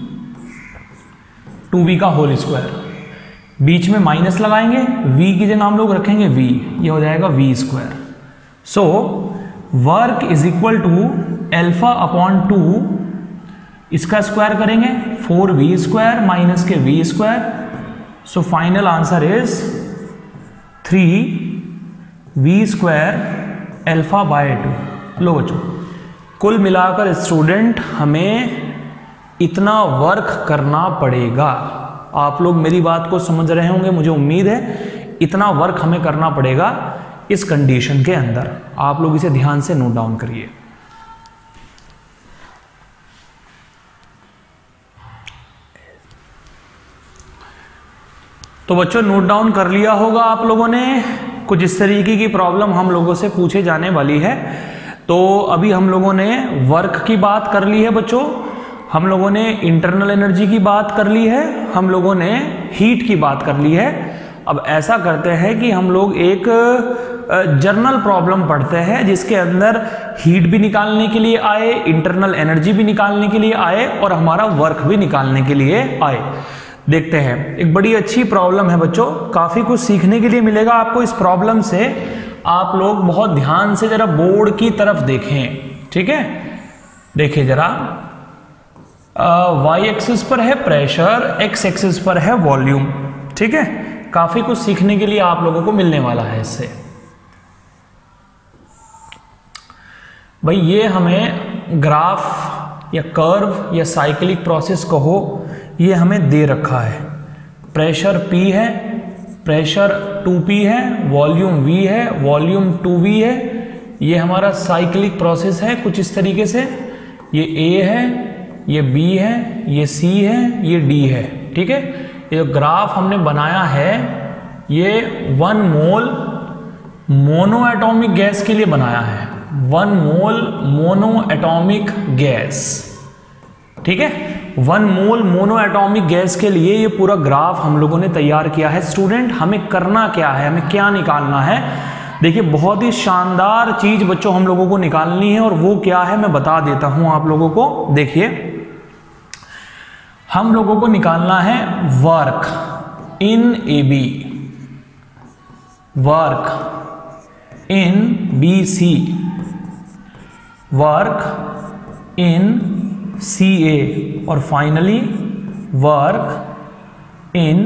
Speaker 1: टू वी का होल स्क्वायर, बीच में माइनस लगाएंगे, v की जगह हम लोग रखेंगे v, ये हो जाएगा v square. So work is equal to alpha upon two, इसका स्क्वायर करेंगे फोर वी स्क्वायर माइनस के V square. So final answer is three V square alpha by two. लो बच्चों, कुल मिलाकर स्टूडेंट हमें इतना वर्क करना पड़ेगा। आप लोग मेरी बात को समझ रहे होंगे, मुझे उम्मीद है। इतना वर्क हमें करना पड़ेगा इस कंडीशन के अंदर। आप लोग इसे ध्यान से नोट डाउन करिए। तो बच्चों नोट डाउन कर लिया होगा आप लोगों ने। कुछ इस तरीके की प्रॉब्लम हम लोगों से पूछे जाने वाली है। तो अभी हम लोगों ने वर्क की बात कर ली है बच्चों, हम लोगों ने इंटरनल एनर्जी की बात कर ली है, हम लोगों ने हीट की बात कर ली है। अब ऐसा करते हैं कि हम लोग एक जर्नल प्रॉब्लम पढ़ते हैं जिसके अंदर हीट भी निकालने के लिए आए, इंटरनल एनर्जी भी निकालने के लिए आए और हमारा वर्क भी निकालने के लिए आए। देखते हैं, एक बड़ी अच्छी प्रॉब्लम है बच्चों, काफी कुछ सीखने के लिए मिलेगा आपको इस प्रॉब्लम से। आप लोग बहुत ध्यान से जरा बोर्ड की तरफ देखें, ठीक है। देखिए जरा, वाई एक्सिस पर है प्रेशर, एक्स एक्सिस पर है वॉल्यूम, ठीक है। काफी कुछ सीखने के लिए आप लोगों को मिलने वाला है इससे। भाई ये हमें ग्राफ या कर्व या साइक्लिक प्रोसेस कहो, ये हमें दे रखा है। प्रेशर P है, प्रेशर टू पी है, वॉल्यूम V है, वॉल्यूम टू वी है। ये हमारा साइक्लिक प्रोसेस है कुछ इस तरीके से। ये A है, ये B है, ये C है, ये D है, ठीक है। ये जो ग्राफ हमने बनाया है ये one mole monoatomic gas के लिए बनाया है। One mole monoatomic gas, ठीक है। One mole monoatomic gas के लिए ये पूरा ग्राफ हम लोगों ने तैयार किया है। स्टूडेंट हमें करना क्या है, हमें क्या निकालना है? देखिए बहुत ही शानदार चीज बच्चों हम लोगों को निकालनी है, और वो क्या है मैं बता देता हूं आप लोगों को। देखिए हम लोगों को निकालना है work in A B, work in B C, work in C A, और फाइनली वर्क इन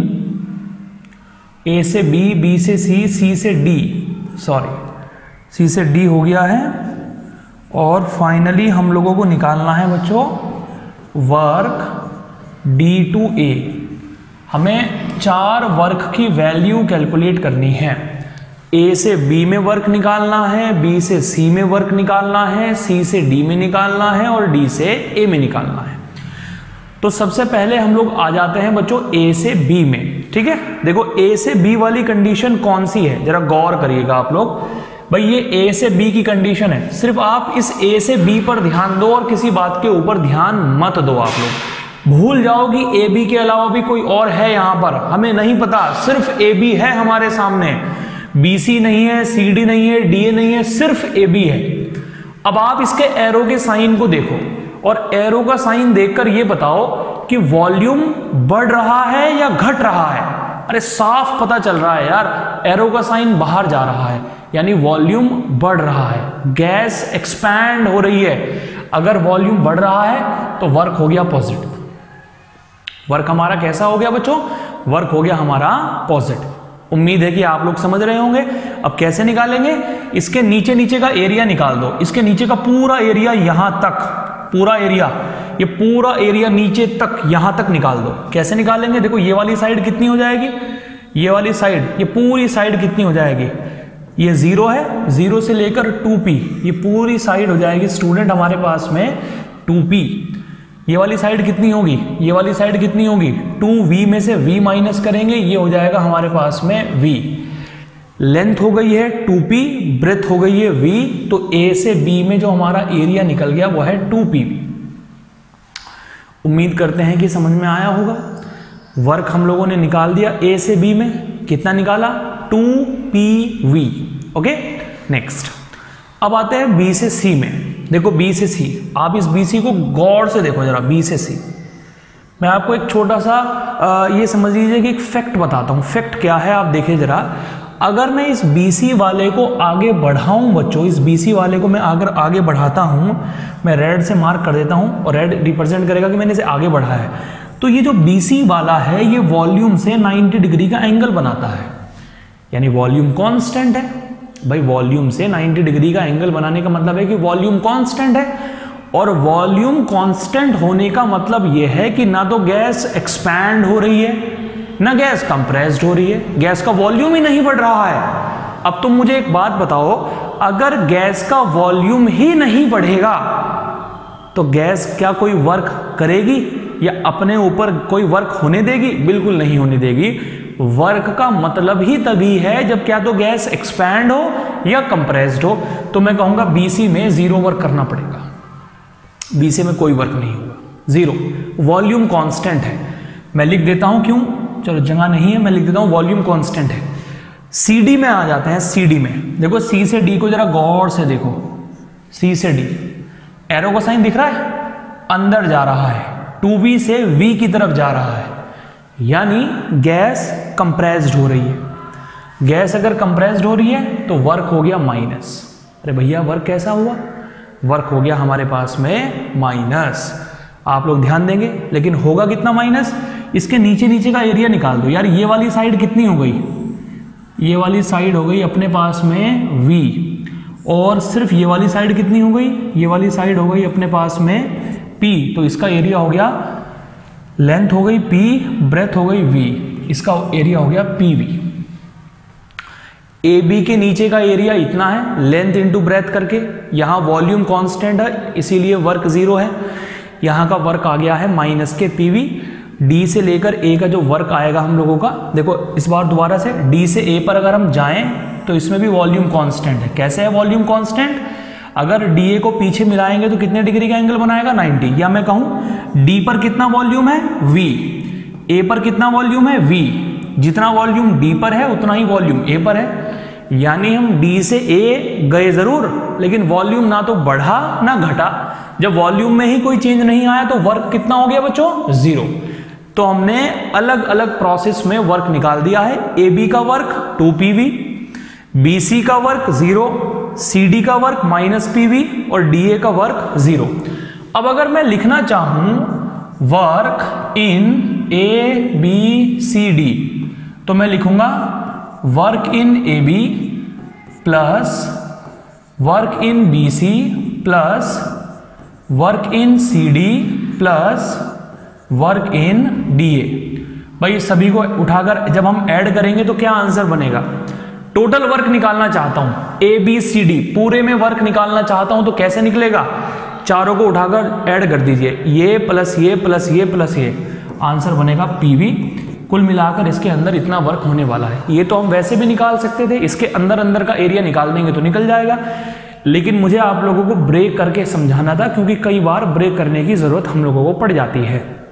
Speaker 1: ए से बी, बी से सी, सी से डी, सॉरी सी से डी हो गया है। और फाइनली हम लोगों को निकालना है बच्चों वर्क डी टू ए। हमें चार वर्क की वैल्यू कैलकुलेट करनी है। ए से बी में वर्क निकालना है, बी से सी में वर्क निकालना है, सी से डी में निकालना है, और डी से ए में निकालना है। तो सबसे पहले हम लोग आ जाते हैं बच्चों ए से बी में, ठीक है। देखो ए से बी वाली कंडीशन कौन सी है, जरा गौर करिएगा आप लोग। भाई ये ए से बी की कंडीशन है, सिर्फ आप इस ए से बी पर ध्यान दो और किसी बात के ऊपर ध्यान मत दो आप लोग। भूल जाओ कि ए बी के अलावा भी कोई और है यहां पर, हमें नहीं पता, सिर्फ ए बी है हमारे सामने, बी सी नहीं है, सी डी नहीं है, डी ए नहीं है, सिर्फ ए बी है। अब आप इसके एरो के साइन को देखो और एरो का साइन देखकर ये बताओ कि वॉल्यूम बढ़ रहा है या घट रहा है। अरे साफ पता चल रहा है यार, एरो का साइन बाहर जा रहा है, यानी वॉल्यूम बढ़ रहा है, गैस एक्सपैंड हो रही है। अगर वॉल्यूम बढ़ रहा है तो वर्क हो गया पॉजिटिव। वर्क हमारा कैसा हो गया बच्चों? वर्क हो गया हमारा पॉजिटिव। उम्मीद है कि आप लोग समझ रहे होंगे। अब कैसे निकालेंगे? इसके नीचे नीचे का एरिया निकाल दो, इसके नीचे का पूरा एरिया यहां तक, पूरा एरिया, ये पूरा एरिया नीचे तक यहां तक निकाल दो। कैसे निकालेंगे? देखो ये वाली साइड कितनी हो जाएगी, ये वाली साइड, ये पूरी साइड कितनी हो जाएगी, ये जीरो है, जीरो से लेकर टू पी, ये पूरी साइड हो जाएगी स्टूडेंट हमारे पास में टू पी। ये वाली साइड कितनी होगी, ये वाली साइड कितनी होगी, टू वी में से v माइनस करेंगे, ये हो जाएगा हमारे पास में v। लेंथ हो गई है टू पी, ब्रेथ हो गई है v, तो a से b में जो हमारा एरिया निकल गया वो है टू पी वी। उम्मीद करते हैं कि समझ में आया होगा। वर्क हम लोगों ने निकाल दिया a से b में, कितना निकाला, two P V. Okay, next अब आते हैं b से c में। देखो b से c, आप इस bc को गौर से देखो जरा, b से c। मैं आपको एक छोटा सा आ, ये समझ लीजिए कि एक फैक्ट बताता हूँ। फैक्ट क्या है आप देखिए जरा। अगर मैं इस bc वाले को आगे बढ़ाऊं बच्चों, इस bc वाले को मैं अगर आगे बढ़ाता हूं, मैं रेड से मार्क कर देता हूं और रेड रिप्रेजेंट करेगा कि मैंने इसे आगे बढ़ाया है, तो ये जो bc वाला है ये वॉल्यूम से नाइंटी डिग्री का एंगल बनाता है, यानी वॉल्यूम कांस्टेंट है। भाई वॉल्यूम से नाइंटी डिग्री का एंगल बनाने का मतलब है कि वॉल्यूम कांस्टेंट है, और वॉल्यूम कांस्टेंट होने का मतलब यह है कि ना तो गैस एक्सपैंड हो रही है ना गैस कंप्रेस्ड हो रही है, गैस का वॉल्यूम ही नहीं बढ़ रहा है। अब तुम मुझे एक बात बताओ, अगर गैस का वॉल्यूम ही नहीं बढ़ेगा तो गैस क्या कोई वर्क करेगी या अपने ऊपर कोई वर्क होने देगी? बिल्कुल नहीं होने देगी। वर्क का मतलब ही तभी है जब क्या तो गैस एक्सपैंड हो या कंप्रेस्ड हो। तो मैं कहूंगा बीसी में जीरो वर्क करना पड़ेगा, बीसी में कोई वर्क नहीं होगा, जीरो। वॉल्यूम कांस्टेंट है, मैं लिख देता हूं, क्यों, चलो जगह नहीं है, मैं लिख देता हूं वॉल्यूम कांस्टेंट है। सीडी में आ जाते हैं, सीडी में देखो, सी से डी को जरा गौर से देखो, सी से डी, एरो का साइन दिख रहा है, अंदर जा रहा है, टू बी से वी की तरफ जा रहा है, यानी गैस कंप्रेस्ड हो रही है। गैस अगर कंप्रेस्ड हो रही है तो वर्क हो गया माइनस। अरे भैया वर्क कैसा हुआ? वर्क हो गया हमारे पास में माइनस। आप लोग ध्यान देंगे, लेकिन होगा कितना माइनस? इसके नीचे नीचे का एरिया निकाल दो यार। ये वाली साइड कितनी हो गई? ये वाली साइड हो गई अपने पास में v, और सिर्फ ये वाली साइड कितनी हो गई? ये वाली साइड हो गई अपने पास में p, तो इसका एरिया हो गया, लेंथ हो गई p, ब्रेथ हो गई v, इसका एरिया हो गया पी वी। ए बी के नीचे का एरिया इतना है, लेंथ इंटू ब्रेथ करके, यहां वॉल्यूम कांस्टेंट है इसीलिए वर्क जीरो है, यहां का वर्क आ गया है माइनस के पीवी। डी से लेकर ए का जो वर्क आएगा हम लोगों का, देखो इस बार दोबारा से डी से ए पर अगर हम जाएं तो इसमें भी वॉल्यूम कांस्टेंट है। कैसे है वॉल्यूम कांस्टेंट? अगर डी ए को पीछे मिलाएंगे तो कितने डिग्री का एंगल बनाएगा? नाइंटी। या मैं कहूं डी पर कितना वॉल्यूम है? वी। ए पर कितना वॉल्यूम है? वी। जितना वॉल्यूम डी पर है उतना ही वॉल्यूम ए पर है, यानी हम डी से ए गए जरूर, लेकिन वॉल्यूम ना तो बढ़ा ना घटा। जब वॉल्यूम में ही कोई चेंज नहीं आया तो वर्क कितना हो गया बच्चों? जीरो। तो हमने अलग अलग प्रोसेस में वर्क निकाल दिया है। ए बी का work two P V, B C का वर्क जीरो, सी डी का वर्क माइनस पी वी और डी ए का वर्क जीरो। अब अगर मैं लिखना चाहूं work in A B C D, तो मैं लिखूंगा work in A B plus work in B C plus work in C D plus work in D A. भाई सभी को उठाकर जब हम ऐड करेंगे तो क्या आंसर बनेगा? टोटल वर्क निकालना चाहता हूं, ए बी सी डी पूरे में वर्क निकालना चाहता हूं, तो कैसे निकलेगा? चारों को उठाकर ऐड कर दीजिए, ये प्लस ये प्लस ये प्लस ये, आंसर बनेगा पीवी। कुल मिलाकर इसके अंदर इतना वर्क होने वाला है। ये तो हम वैसे भी निकाल सकते थे, इसके अंदर अंदर का एरिया निकाल देंगे तो निकल जाएगा, लेकिन मुझे आप लोगों को ब्रेक करके समझाना था, क्योंकि कई बार ब्रेक करने की जरूरत हम लोगों को पड़ जाती है।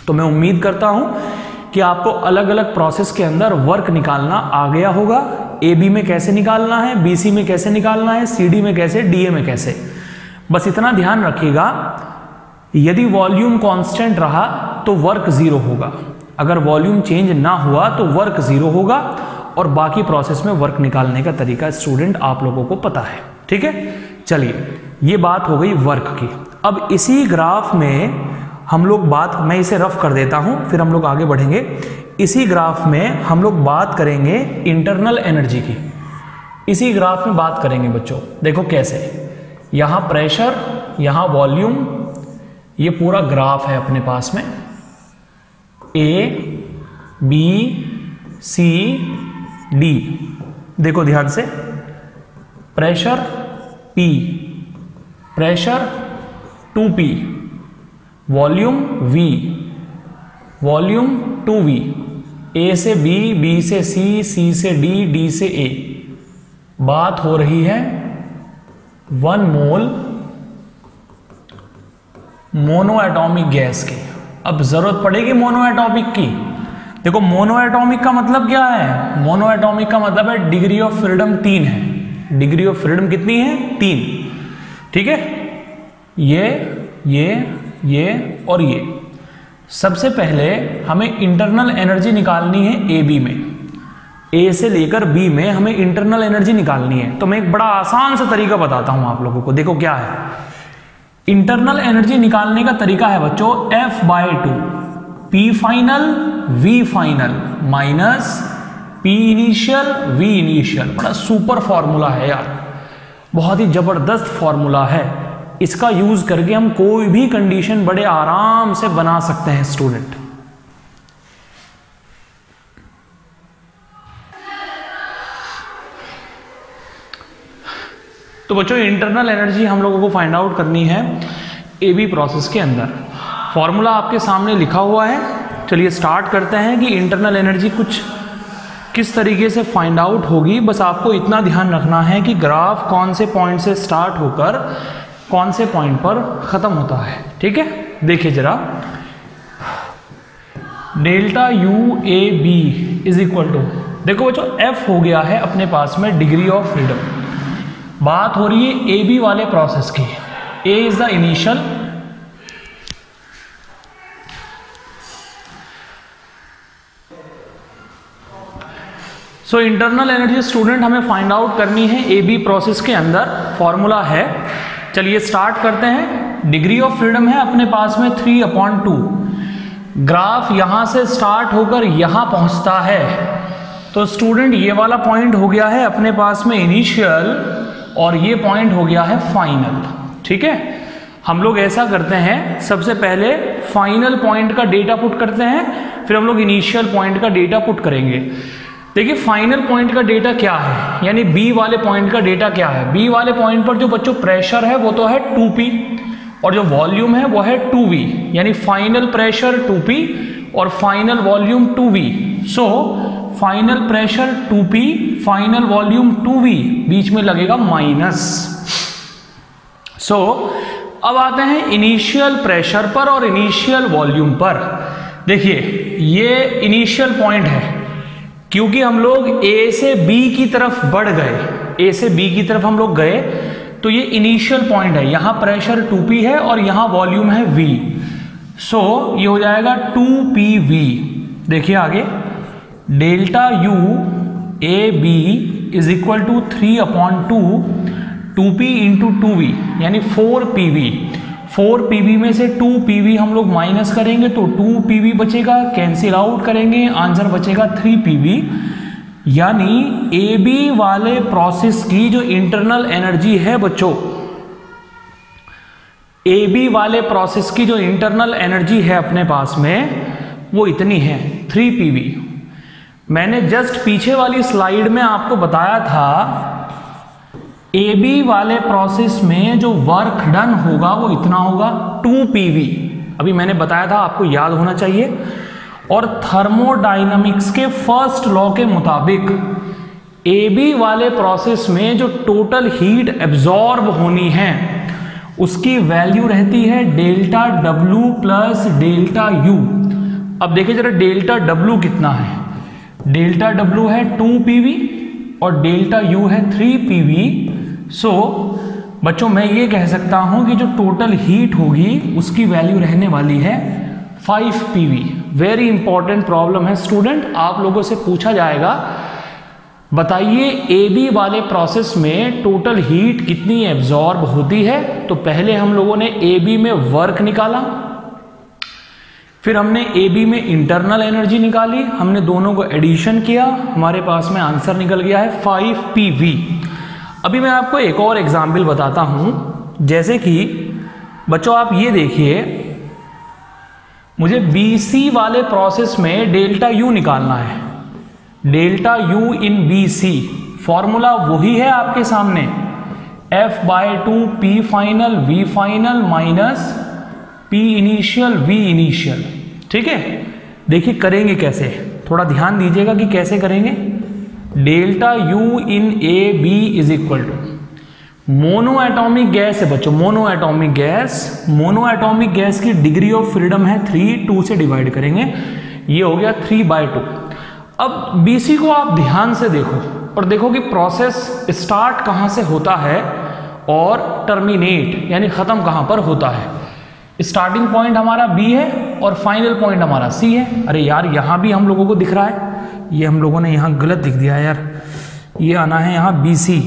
Speaker 1: तो मैं उम्मीद करता हूं कि आपको अलग अलग प्रोसेस के अंदर वर्क निकालना आ गया होगा। ए बी में कैसे निकालना है, बी सी में कैसे निकालना है, सी डी में कैसे, डी ए में कैसे। बस इतना ध्यान रखिएगा, यदि वॉल्यूम कांस्टेंट रहा तो वर्क जीरो होगा, अगर वॉल्यूम चेंज ना हुआ तो वर्क जीरो होगा, और बाकी प्रोसेस में वर्क निकालने का तरीका स्टूडेंट आप लोगों को पता है। ठीक है, चलिए ये बात हो गई वर्क की। अब इसी ग्राफ में हम लोग बात, मैं इसे रफ कर देता हूं फिर हम लोग आगे बढ़ेंगे। इसी ग्राफ में हम लोग बात करेंगे इंटरनल एनर्जी की। इसी ग्राफ में बात करेंगे बच्चों, देखो कैसे, यहां प्रेशर, यहां वॉल्यूम, ये पूरा ग्राफ है अपने पास में, ए बी सी डी। देखो ध्यान से, pressure P, pressure two P, volume V, volume two V, A से B, B से C, C से D, D से A। बात हो रही है one mole monoatomic gas की। अब जरूरत पड़ेगी मोनो एटॉमिक की। देखो मोनो एटॉमिक का मतलब क्या है, मोनो एटॉमिक का मतलब है डिग्री ऑफ फ्रीडम तीन है। डिग्री ऑफ फ्रीडम कितनी है, तीन। ठीक है, ये ये ये और ये। सबसे पहले हमें इंटरनल एनर्जी निकालनी है ए बी में, ए से लेकर बी में हमें इंटरनल एनर्जी निकालनी है। तो मैं एक बड़ा आसान सा तरीका बताता हूं आप लोगों को, देखो क्या है। इंटरनल एनर्जी निकालने का तरीका है बच्चों F by two, P final V final minus P initial V initial. बड़ा सुपर फॉर्मूला है यार, बहुत ही जबरदस्त फॉर्मूला है। इसका यूज करके हम कोई भी कंडीशन बड़े आराम से बना सकते हैं स्टूडेंट। तो बच्चों इंटरनल एनर्जी हम लोगों को फाइंड आउट करनी है ए बी प्रोसेस के अंदर। फॉर्मूला आपके सामने लिखा हुआ है। चलिए स्टार्ट करते हैं कि इंटरनल एनर्जी कुछ किस तरीके से फाइंड आउट होगी। बस आपको इतना ध्यान रखना है कि ग्राफ कौन से पॉइंट से स्टार्ट होकर कौन से पॉइंट पर खत्म होता है। ठीक है, देखिए जरा, delta U A B is equal to, देखो बच्चों एफ हो गया है अपने पास में डिग्री ऑफ फ्रीडम। बात हो रही है ए बी वाले प्रोसेस की। A is the initial, so internal energy student हमें फाइंड आउट करनी है ए बी प्रोसेस के अंदर। फॉर्मूला है, चलिए स्टार्ट करते हैं। डिग्री ऑफ फ्रीडम है अपने पास में थ्री अपॉन टू। ग्राफ यहां से स्टार्ट होकर यहां पहुंचता है, तो स्टूडेंट ये वाला पॉइंट हो गया है अपने पास में इनिशियल, और ये पॉइंट हो गया है फाइनल। ठीक है, हम लोग ऐसा करते हैं, सबसे पहले फाइनल पॉइंट का डेटा पुट करते हैं, फिर हम लोग इनिशियल पॉइंट का डेटा पुट करेंगे। देखिए फाइनल पॉइंट का डेटा क्या है, यानी बी वाले पॉइंट का डेटा क्या है। बी वाले पॉइंट पर जो बच्चों प्रेशर है वो तो है टू पी, और जो वॉल्यूम है वो है टू वी, यानी फाइनल प्रेशर टू पी और final volume two V. So final pressure two P, final volume two V, बीच में लगेगा माइनस। सो अब आते हैं इनिशियल प्रेशर पर और इनिशियल वॉल्यूम पर। देखिए ये इनिशियल पॉइंट है, क्योंकि हम लोग ए से बी की तरफ बढ़ गए, ए से बी की तरफ हम लोग गए, तो ये इनिशियल पॉइंट है। यहां प्रेशर टू पी है और यहां वॉल्यूम है V। सो ये हो जाएगा टू पी वी। देखिए आगे, delta U A B is equal to three upon two two P into two V, यानी four P V. Four P V में से टू पी वी हम लोग माइनस करेंगे तो टू पी वी बचेगा, कैंसिल आउट करेंगे, आंसर बचेगा थ्री पी वी। यानी ए बी वाले प्रोसेस की जो इंटरनल एनर्जी है बच्चों, ए बी वाले प्रोसेस की जो इंटरनल एनर्जी है अपने पास में वो इतनी है, थ्री पी वी। मैंने जस्ट पीछे वाली स्लाइड में आपको बताया था ए बी वाले प्रोसेस में जो वर्क डन होगा वो इतना होगा टू पी वी। अभी मैंने बताया था, आपको याद होना चाहिए। और थर्मोडायनामिक्स के फर्स्ट लॉ के मुताबिक ए बी वाले प्रोसेस में जो टोटल हीट एब्जॉर्ब होनी है उसकी वैल्यू रहती है delta W plus delta U. अब देखिए जरा डेल्टा डब्लू कितना है, डेल्टा डब्लू है टू पीवी और डेल्टा यू है थ्री पीवी। सो बच्चों मैं ये कह सकता हूं कि जो टोटल हीट होगी उसकी वैल्यू रहने वाली है five PV. Very important problem है स्टूडेंट, आप लोगों से पूछा जाएगा बताइए ए बी वाले प्रोसेस में टोटल हीट कितनी एब्जॉर्ब होती है। तो पहले हम लोगों ने ए बी में वर्क निकाला, फिर हमने ए बी में इंटरनल एनर्जी निकाली, हमने दोनों को एडिशन किया, हमारे पास में आंसर निकल गया है फाइव पी वी। अभी मैं आपको एक और एग्जाम्पल बताता हूं, जैसे कि बच्चों आप ये देखिए, मुझे बी सी वाले प्रोसेस में डेल्टा यू निकालना है, delta U in B C, formula वही है आपके सामने, F by two P final V final minus P initial V initial. ठीक है, देखिए करेंगे कैसे, थोड़ा ध्यान दीजिएगा कि कैसे करेंगे। Delta U in A B is equal to, monoatomic gas है बच्चों, monoatomic gas, monoatomic gas की डिग्री ऑफ फ्रीडम है थ्री, टू से डिवाइड करेंगे, ये हो गया थ्री बाय टू। अब बीसी को आप ध्यान से देखो और देखो कि प्रोसेस स्टार्ट कहां से होता है और टर्मिनेट यानी खत्म कहां पर होता है। स्टार्टिंग पॉइंट हमारा बी है और फाइनल पॉइंट हमारा सी है। अरे यार यहां भी हम लोगों को दिख रहा है, ये हम लोगों ने यहां गलत लिख दिया है यार, ये आना है यहां B C,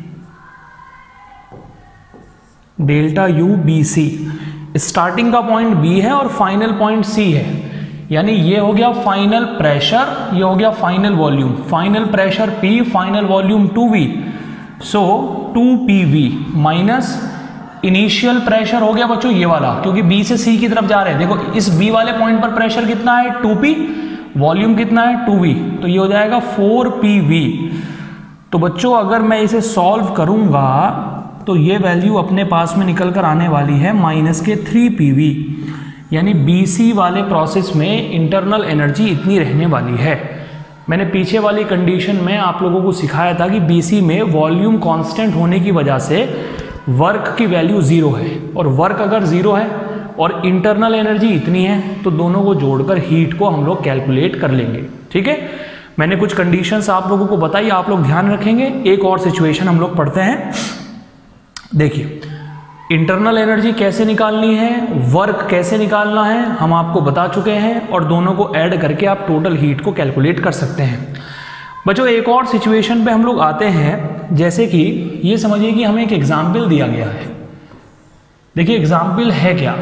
Speaker 1: delta U B C. Starting का पॉइंट बी है और फाइनल पॉइंट सी है, यानी ये हो गया फाइनल प्रेशर, ये हो गया final volume, final pressure P, final volume two V, so two P V minus initial pressure हो गया बच्चों ये वाला, क्योंकि B से C की तरफ जा रहे हैं। देखो इस B वाले पॉइंट पर प्रेशर कितना है टू पी, वॉल्यूम कितना है टू वी, तो ये हो जाएगा फोर पी वी। तो बच्चों अगर मैं इसे सॉल्व करूंगा तो ये वैल्यू अपने पास में निकल कर आने वाली है माइनस के थ्री पी वी, यानी बी सी वाले प्रोसेस में इंटरनल एनर्जी इतनी रहने वाली है। मैंने पीछे वाली कंडीशन में आप लोगों को सिखाया था कि बी सी में वॉल्यूम कांस्टेंट होने की वजह से वर्क की वैल्यू जीरो है, और वर्क अगर जीरो है और इंटरनल एनर्जी इतनी है तो दोनों को जोड़कर हीट को हम लोग कैलकुलेट कर लेंगे। ठीक है, मैंने कुछ कंडीशंस आप लोगों को बताई, आप लोग ध्यान रखेंगे। एक और सिचुएशन हम लोग पढ़ते हैं। देखिए इंटरनल एनर्जी कैसे निकालनी है, वर्क कैसे निकालना है हम आपको बता चुके हैं, और दोनों को ऐड करके आप टोटल हीट को कैलकुलेट कर सकते हैं। बच्चों एक और सिचुएशन पे हम लोग आते हैं, जैसे कि ये समझिए कि हमें एक एग्जाम्पल दिया गया है। देखिए एग्जाम्पल है क्या,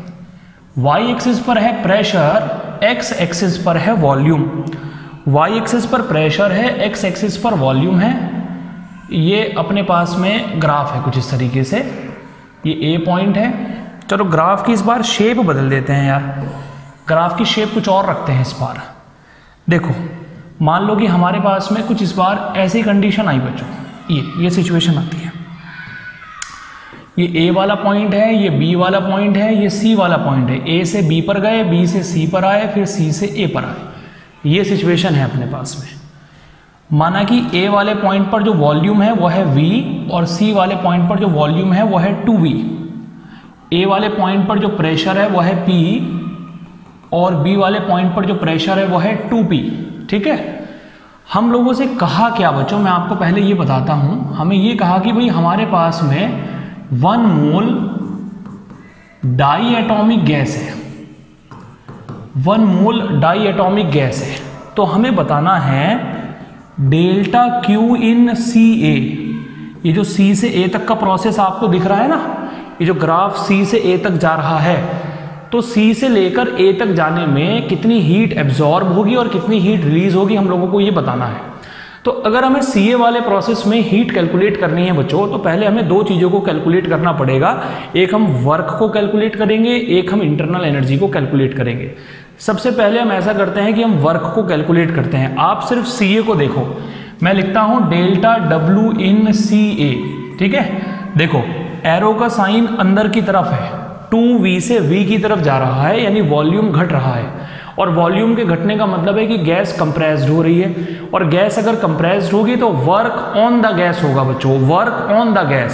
Speaker 1: वाई एक्सिस पर है प्रेशर, एक्स एक्सिस पर है वॉल्यूम। वाई एक्सिस पर प्रेशर है, एक्स एक्सिस पर वॉल्यूम है। ये अपने पास में ग्राफ है कुछ इस तरीके से, ये ए पॉइंट है। चलो ग्राफ की इस बार शेप बदल देते हैं यार, ग्राफ की शेप कुछ और रखते हैं इस बार। देखो मान लो कि हमारे पास में कुछ इस बार ऐसी कंडीशन आई बच्चों, ये ये सिचुएशन आती है, ये ए वाला पॉइंट है, ये बी वाला पॉइंट है, ये सी वाला पॉइंट है। ए से बी पर गए, बी से सी पर आए, फिर सी से ए पर आए। ये सिचुएशन है अपने पास में। माना कि ए वाले पॉइंट पर जो वॉल्यूम है वो है V और सी वाले पॉइंट पर जो वॉल्यूम है वो है टू वी। ए वाले पॉइंट पर जो प्रेशर है वो है P और बी वाले पॉइंट पर जो प्रेशर है वो है टू पी। ठीक है, हम लोगों से कहा क्या बच्चों, मैं आपको पहले ये बताता हूं। हमें ये कहा कि भाई हमारे पास में one mole diatomic gas है, one mole diatomic gas है, तो हमें बताना है डेल्टा क्यू इन सी ए। ये जो सी से ए तक का प्रोसेस आपको दिख रहा है ना, ये जो ग्राफ सी से ए तक जा रहा है, तो सी से लेकर ए तक जाने में कितनी हीट एब्जॉर्ब होगी और कितनी हीट रिलीज होगी हम लोगों को ये बताना है। तो अगर हमें सी ए वाले प्रोसेस में हीट कैलकुलेट करनी है बच्चों, तो पहले हमें दो चीज़ों को कैलकुलेट करना पड़ेगा। एक हम वर्क को कैलकुलेट करेंगे, एक हम इंटरनल एनर्जी को कैलकुलेट करेंगे। सबसे पहले हम ऐसा करते हैं कि हम वर्क को कैलकुलेट करते हैं। आप सिर्फ सी ए को देखो, मैं लिखता हूं डेल्टा डब्ल्यू इन सी ए। ठीक है, देखो एरो का साइन अंदर की तरफ है, टू वी से वी की तरफ जा रहा है, यानी वॉल्यूम घट रहा है। और वॉल्यूम के घटने का मतलब है कि गैस कंप्रेस्ड हो रही है, और गैस अगर कंप्रेस्ड होगी तो वर्क ऑन द गैस होगा बच्चों, वर्क ऑन द गैस।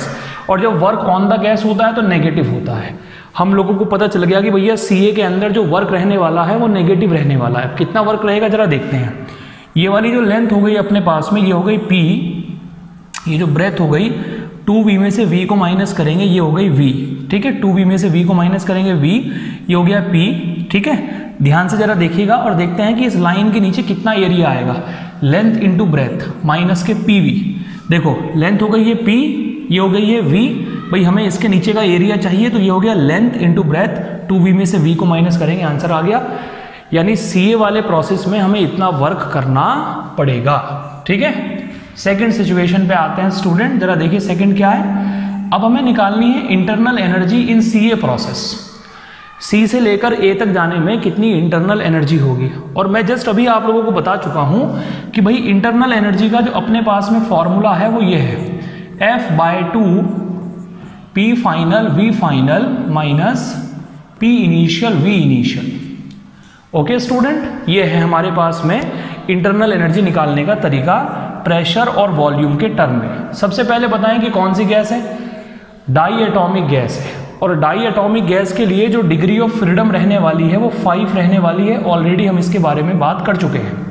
Speaker 1: और जब वर्क ऑन द गैस होता है तो नेगेटिव होता है। हम लोगों को पता चल गया कि भैया सी ए के अंदर जो वर्क रहने वाला है वो नेगेटिव रहने वाला है। कितना वर्क रहेगा जरा देखते हैं। ये वाली जो लेंथ हो गई अपने पास में, ये हो गई पी, ये जो ब्रेथ हो गई टू वी में से v को माइनस करेंगे, ये हो गई v, ठीक है। टू वी में से v को माइनस करेंगे v, ये हो गया p, ठीक है। ध्यान से जरा देखिएगा और देखते हैं कि इस लाइन के नीचे कितना एरिया आएगा। लेंथ इंटू ब्रेथ माइनस के पी वी, देखो लेंथ हो गई ये p, ये हो गई है v, भाई हमें इसके नीचे का एरिया चाहिए तो ये हो गया length into breadth, two V में से v को माइनस करेंगे, आंसर आ गया। यानी सी ए वाले प्रोसेस में हमें इतना वर्क करना पड़ेगा, ठीक है। सेकंड सिचुएशन पे आते हैं स्टूडेंट, जरा देखिए सेकंड क्या है। अब हमें निकालनी है internal energy in C A process. C से लेकर ए तक जाने में कितनी इंटरनल एनर्जी होगी। और मैं जस्ट अभी आप लोगों को बता चुका हूं कि भाई इंटरनल एनर्जी का जो अपने पास में फॉर्मूला है वो ये है, F by two P final V final minus P initial V initial. Okay student, ये है हमारे पास में इंटरनल एनर्जी निकालने का तरीका प्रेशर और वॉल्यूम के टर्म में। सबसे पहले बताएं कि कौन सी गैस है, डाई एटॉमिक गैस है। और डाई एटॉमिक गैस के लिए जो डिग्री ऑफ फ्रीडम रहने वाली है वो फाइव रहने वाली है। ऑलरेडी हम इसके बारे में बात कर चुके हैं।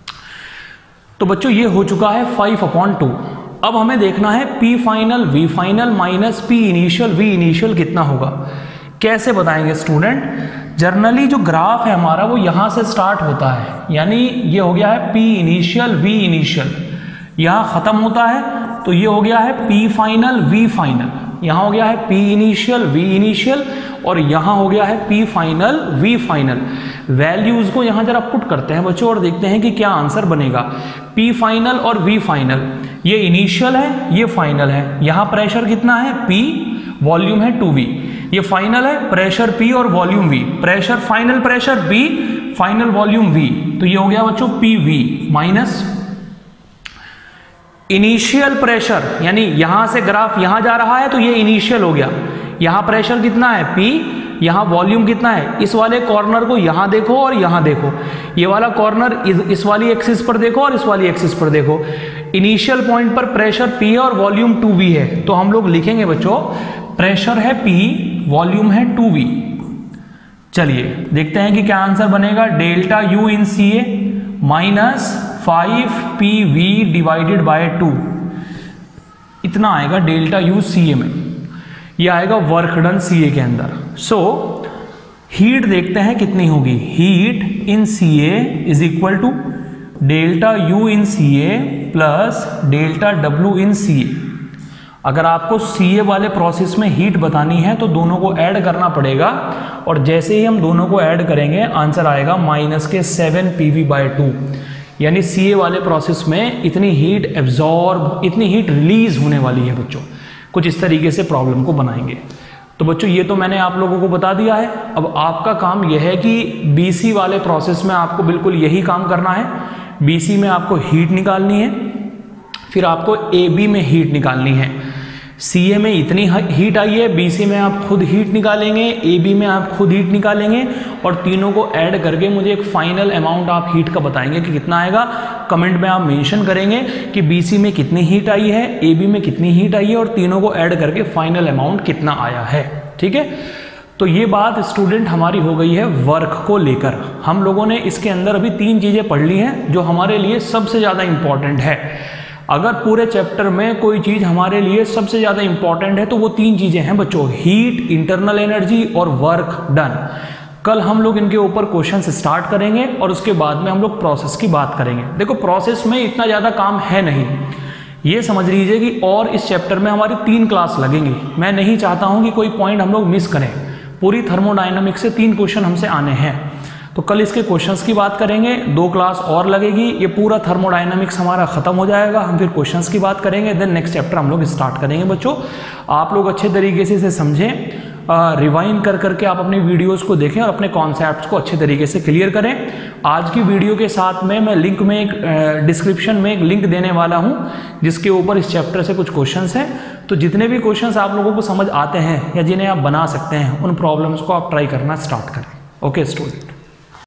Speaker 1: तो बच्चों ये हो चुका है फाइव अपॉन टू। अब हमें देखना है P final V final minus P initial V initial कितना होगा। कैसे बताएंगे स्टूडेंट, जर्नली जो ग्राफ है हमारा वो यहां से स्टार्ट होता है, यानी ये हो गया है पी इनिशियल वी इनिशियल, यहां खत्म होता है तो ये हो गया है पी फाइनल वी फाइनल, यहां हो गया है पी इनिशियल वी इनिशियल और यहां हो गया है P final V final. Values को यहां जरा पुट करते हैं बच्चों और देखते हैं कि क्या आंसर बनेगा। पी फाइनल और वी फाइनल, ये इनिशियल है ये फाइनल है। यहां प्रेशर कितना है P, वॉल्यूम है टू वी। ये फाइनल है, प्रेशर P और volume V। Pressure final pressure B, final volume V, तो ये हो गया बच्चों P V minus initial pressure, यानी यहां से ग्राफ यहां जा रहा है तो ये इनिशियल हो गया। यहां प्रेशर कितना है P, यहां वॉल्यूम कितना है। इस वाले कॉर्नर को यहां देखो और यहां देखो, ये वाला कॉर्नर इस, इस वाली एक्सिस पर देखो और इस वाली एक्सिस पर देखो। इनिशियल पॉइंट पर प्रेशर P और वॉल्यूम टू वी है, तो हम लोग लिखेंगे बच्चों प्रेशर है P, वॉल्यूम है टू वी। चलिए देखते हैं कि क्या आंसर बनेगा। Delta U in C A minus five P V divided by two, इतना आएगा डेल्टा यू सी ए में। ये आएगा वर्क डन सी ए के अंदर। सो हीट देखते हैं कितनी होगी। Heat in C A is equal to delta U in C A plus delta W in C A. अगर आपको सी ए वाले प्रोसेस में हीट बतानी है तो दोनों को ऐड करना पड़ेगा, और जैसे ही हम दोनों को ऐड करेंगे आंसर आएगा माइनस के seven P V by two. यानी सी ए वाले प्रोसेस में इतनी हीट एब्जॉर्ब, इतनी हीट रिलीज होने वाली है बच्चों। कुछ इस तरीके से प्रॉब्लम को बनाएंगे। तो बच्चों ये तो मैंने आप लोगों को बता दिया है। अब आपका काम यह है कि बीसी वाले प्रोसेस में आपको बिल्कुल यही काम करना है। बीसी में आपको हीट निकालनी है, फिर आपको एबी में हीट निकालनी है। सीए में इतनी हीट आई है, बीसी में आप खुद हीट निकालेंगे, एबी में आप खुद हीट निकालेंगे, और तीनों को ऐड करके मुझे एक फाइनल अमाउंट आप हीट का बताएंगे कि कितना आएगा। कमेंट में आप मेंशन करेंगे कि बीसी में कितनी हीट आई है, एबी में कितनी हीट आई है, और तीनों को ऐड करके फाइनल अमाउंट कितना आया है। ठीक है, तो ये बात स्टूडेंट हमारी हो गई है वर्क को लेकर। हम लोगों ने इसके अंदर अभी तीन चीज़ें पढ़ ली हैं जो हमारे लिए सबसे ज़्यादा इंपॉर्टेंट है। अगर पूरे चैप्टर में कोई चीज़ हमारे लिए सबसे ज़्यादा इंपॉर्टेंट है तो वो तीन चीज़ें हैं बच्चों, हीट, इंटरनल एनर्जी और वर्क डन। कल हम लोग इनके ऊपर क्वेश्चंस स्टार्ट करेंगे और उसके बाद में हम लोग प्रोसेस की बात करेंगे। देखो प्रोसेस में इतना ज़्यादा काम है नहीं, ये समझ लीजिए कि और इस चैप्टर में हमारी तीन क्लास लगेंगी। मैं नहीं चाहता हूँ कि कोई पॉइंट हम लोग मिस करें। पूरी थर्मोडायनामिक्स से तीन क्वेश्चन हमसे आने हैं, तो कल इसके क्वेश्चंस की बात करेंगे। दो क्लास और लगेगी, ये पूरा थर्मोडायनामिक्स हमारा खत्म हो जाएगा, हम फिर क्वेश्चंस की बात करेंगे, देन नेक्स्ट चैप्टर हम लोग स्टार्ट करेंगे। बच्चों आप लोग अच्छे तरीके से इसे समझें, रिवाइंड कर करके आप अपनी वीडियोस को देखें और अपने कॉन्सेप्ट्स को अच्छे तरीके से क्लियर करें। आज की वीडियो के साथ में मैं लिंक में एक डिस्क्रिप्शन में एक लिंक देने वाला हूं जिसके ऊपर इस चैप्टर से कुछ क्वेश्चंस हैं। तो जितने भी क्वेश्चंस आप लोगों को समझ आते हैं या जिन्हें आप बना सकते हैं, उन प्रॉब्लम्स को आप ट्राई करना स्टार्ट करें। Okay student.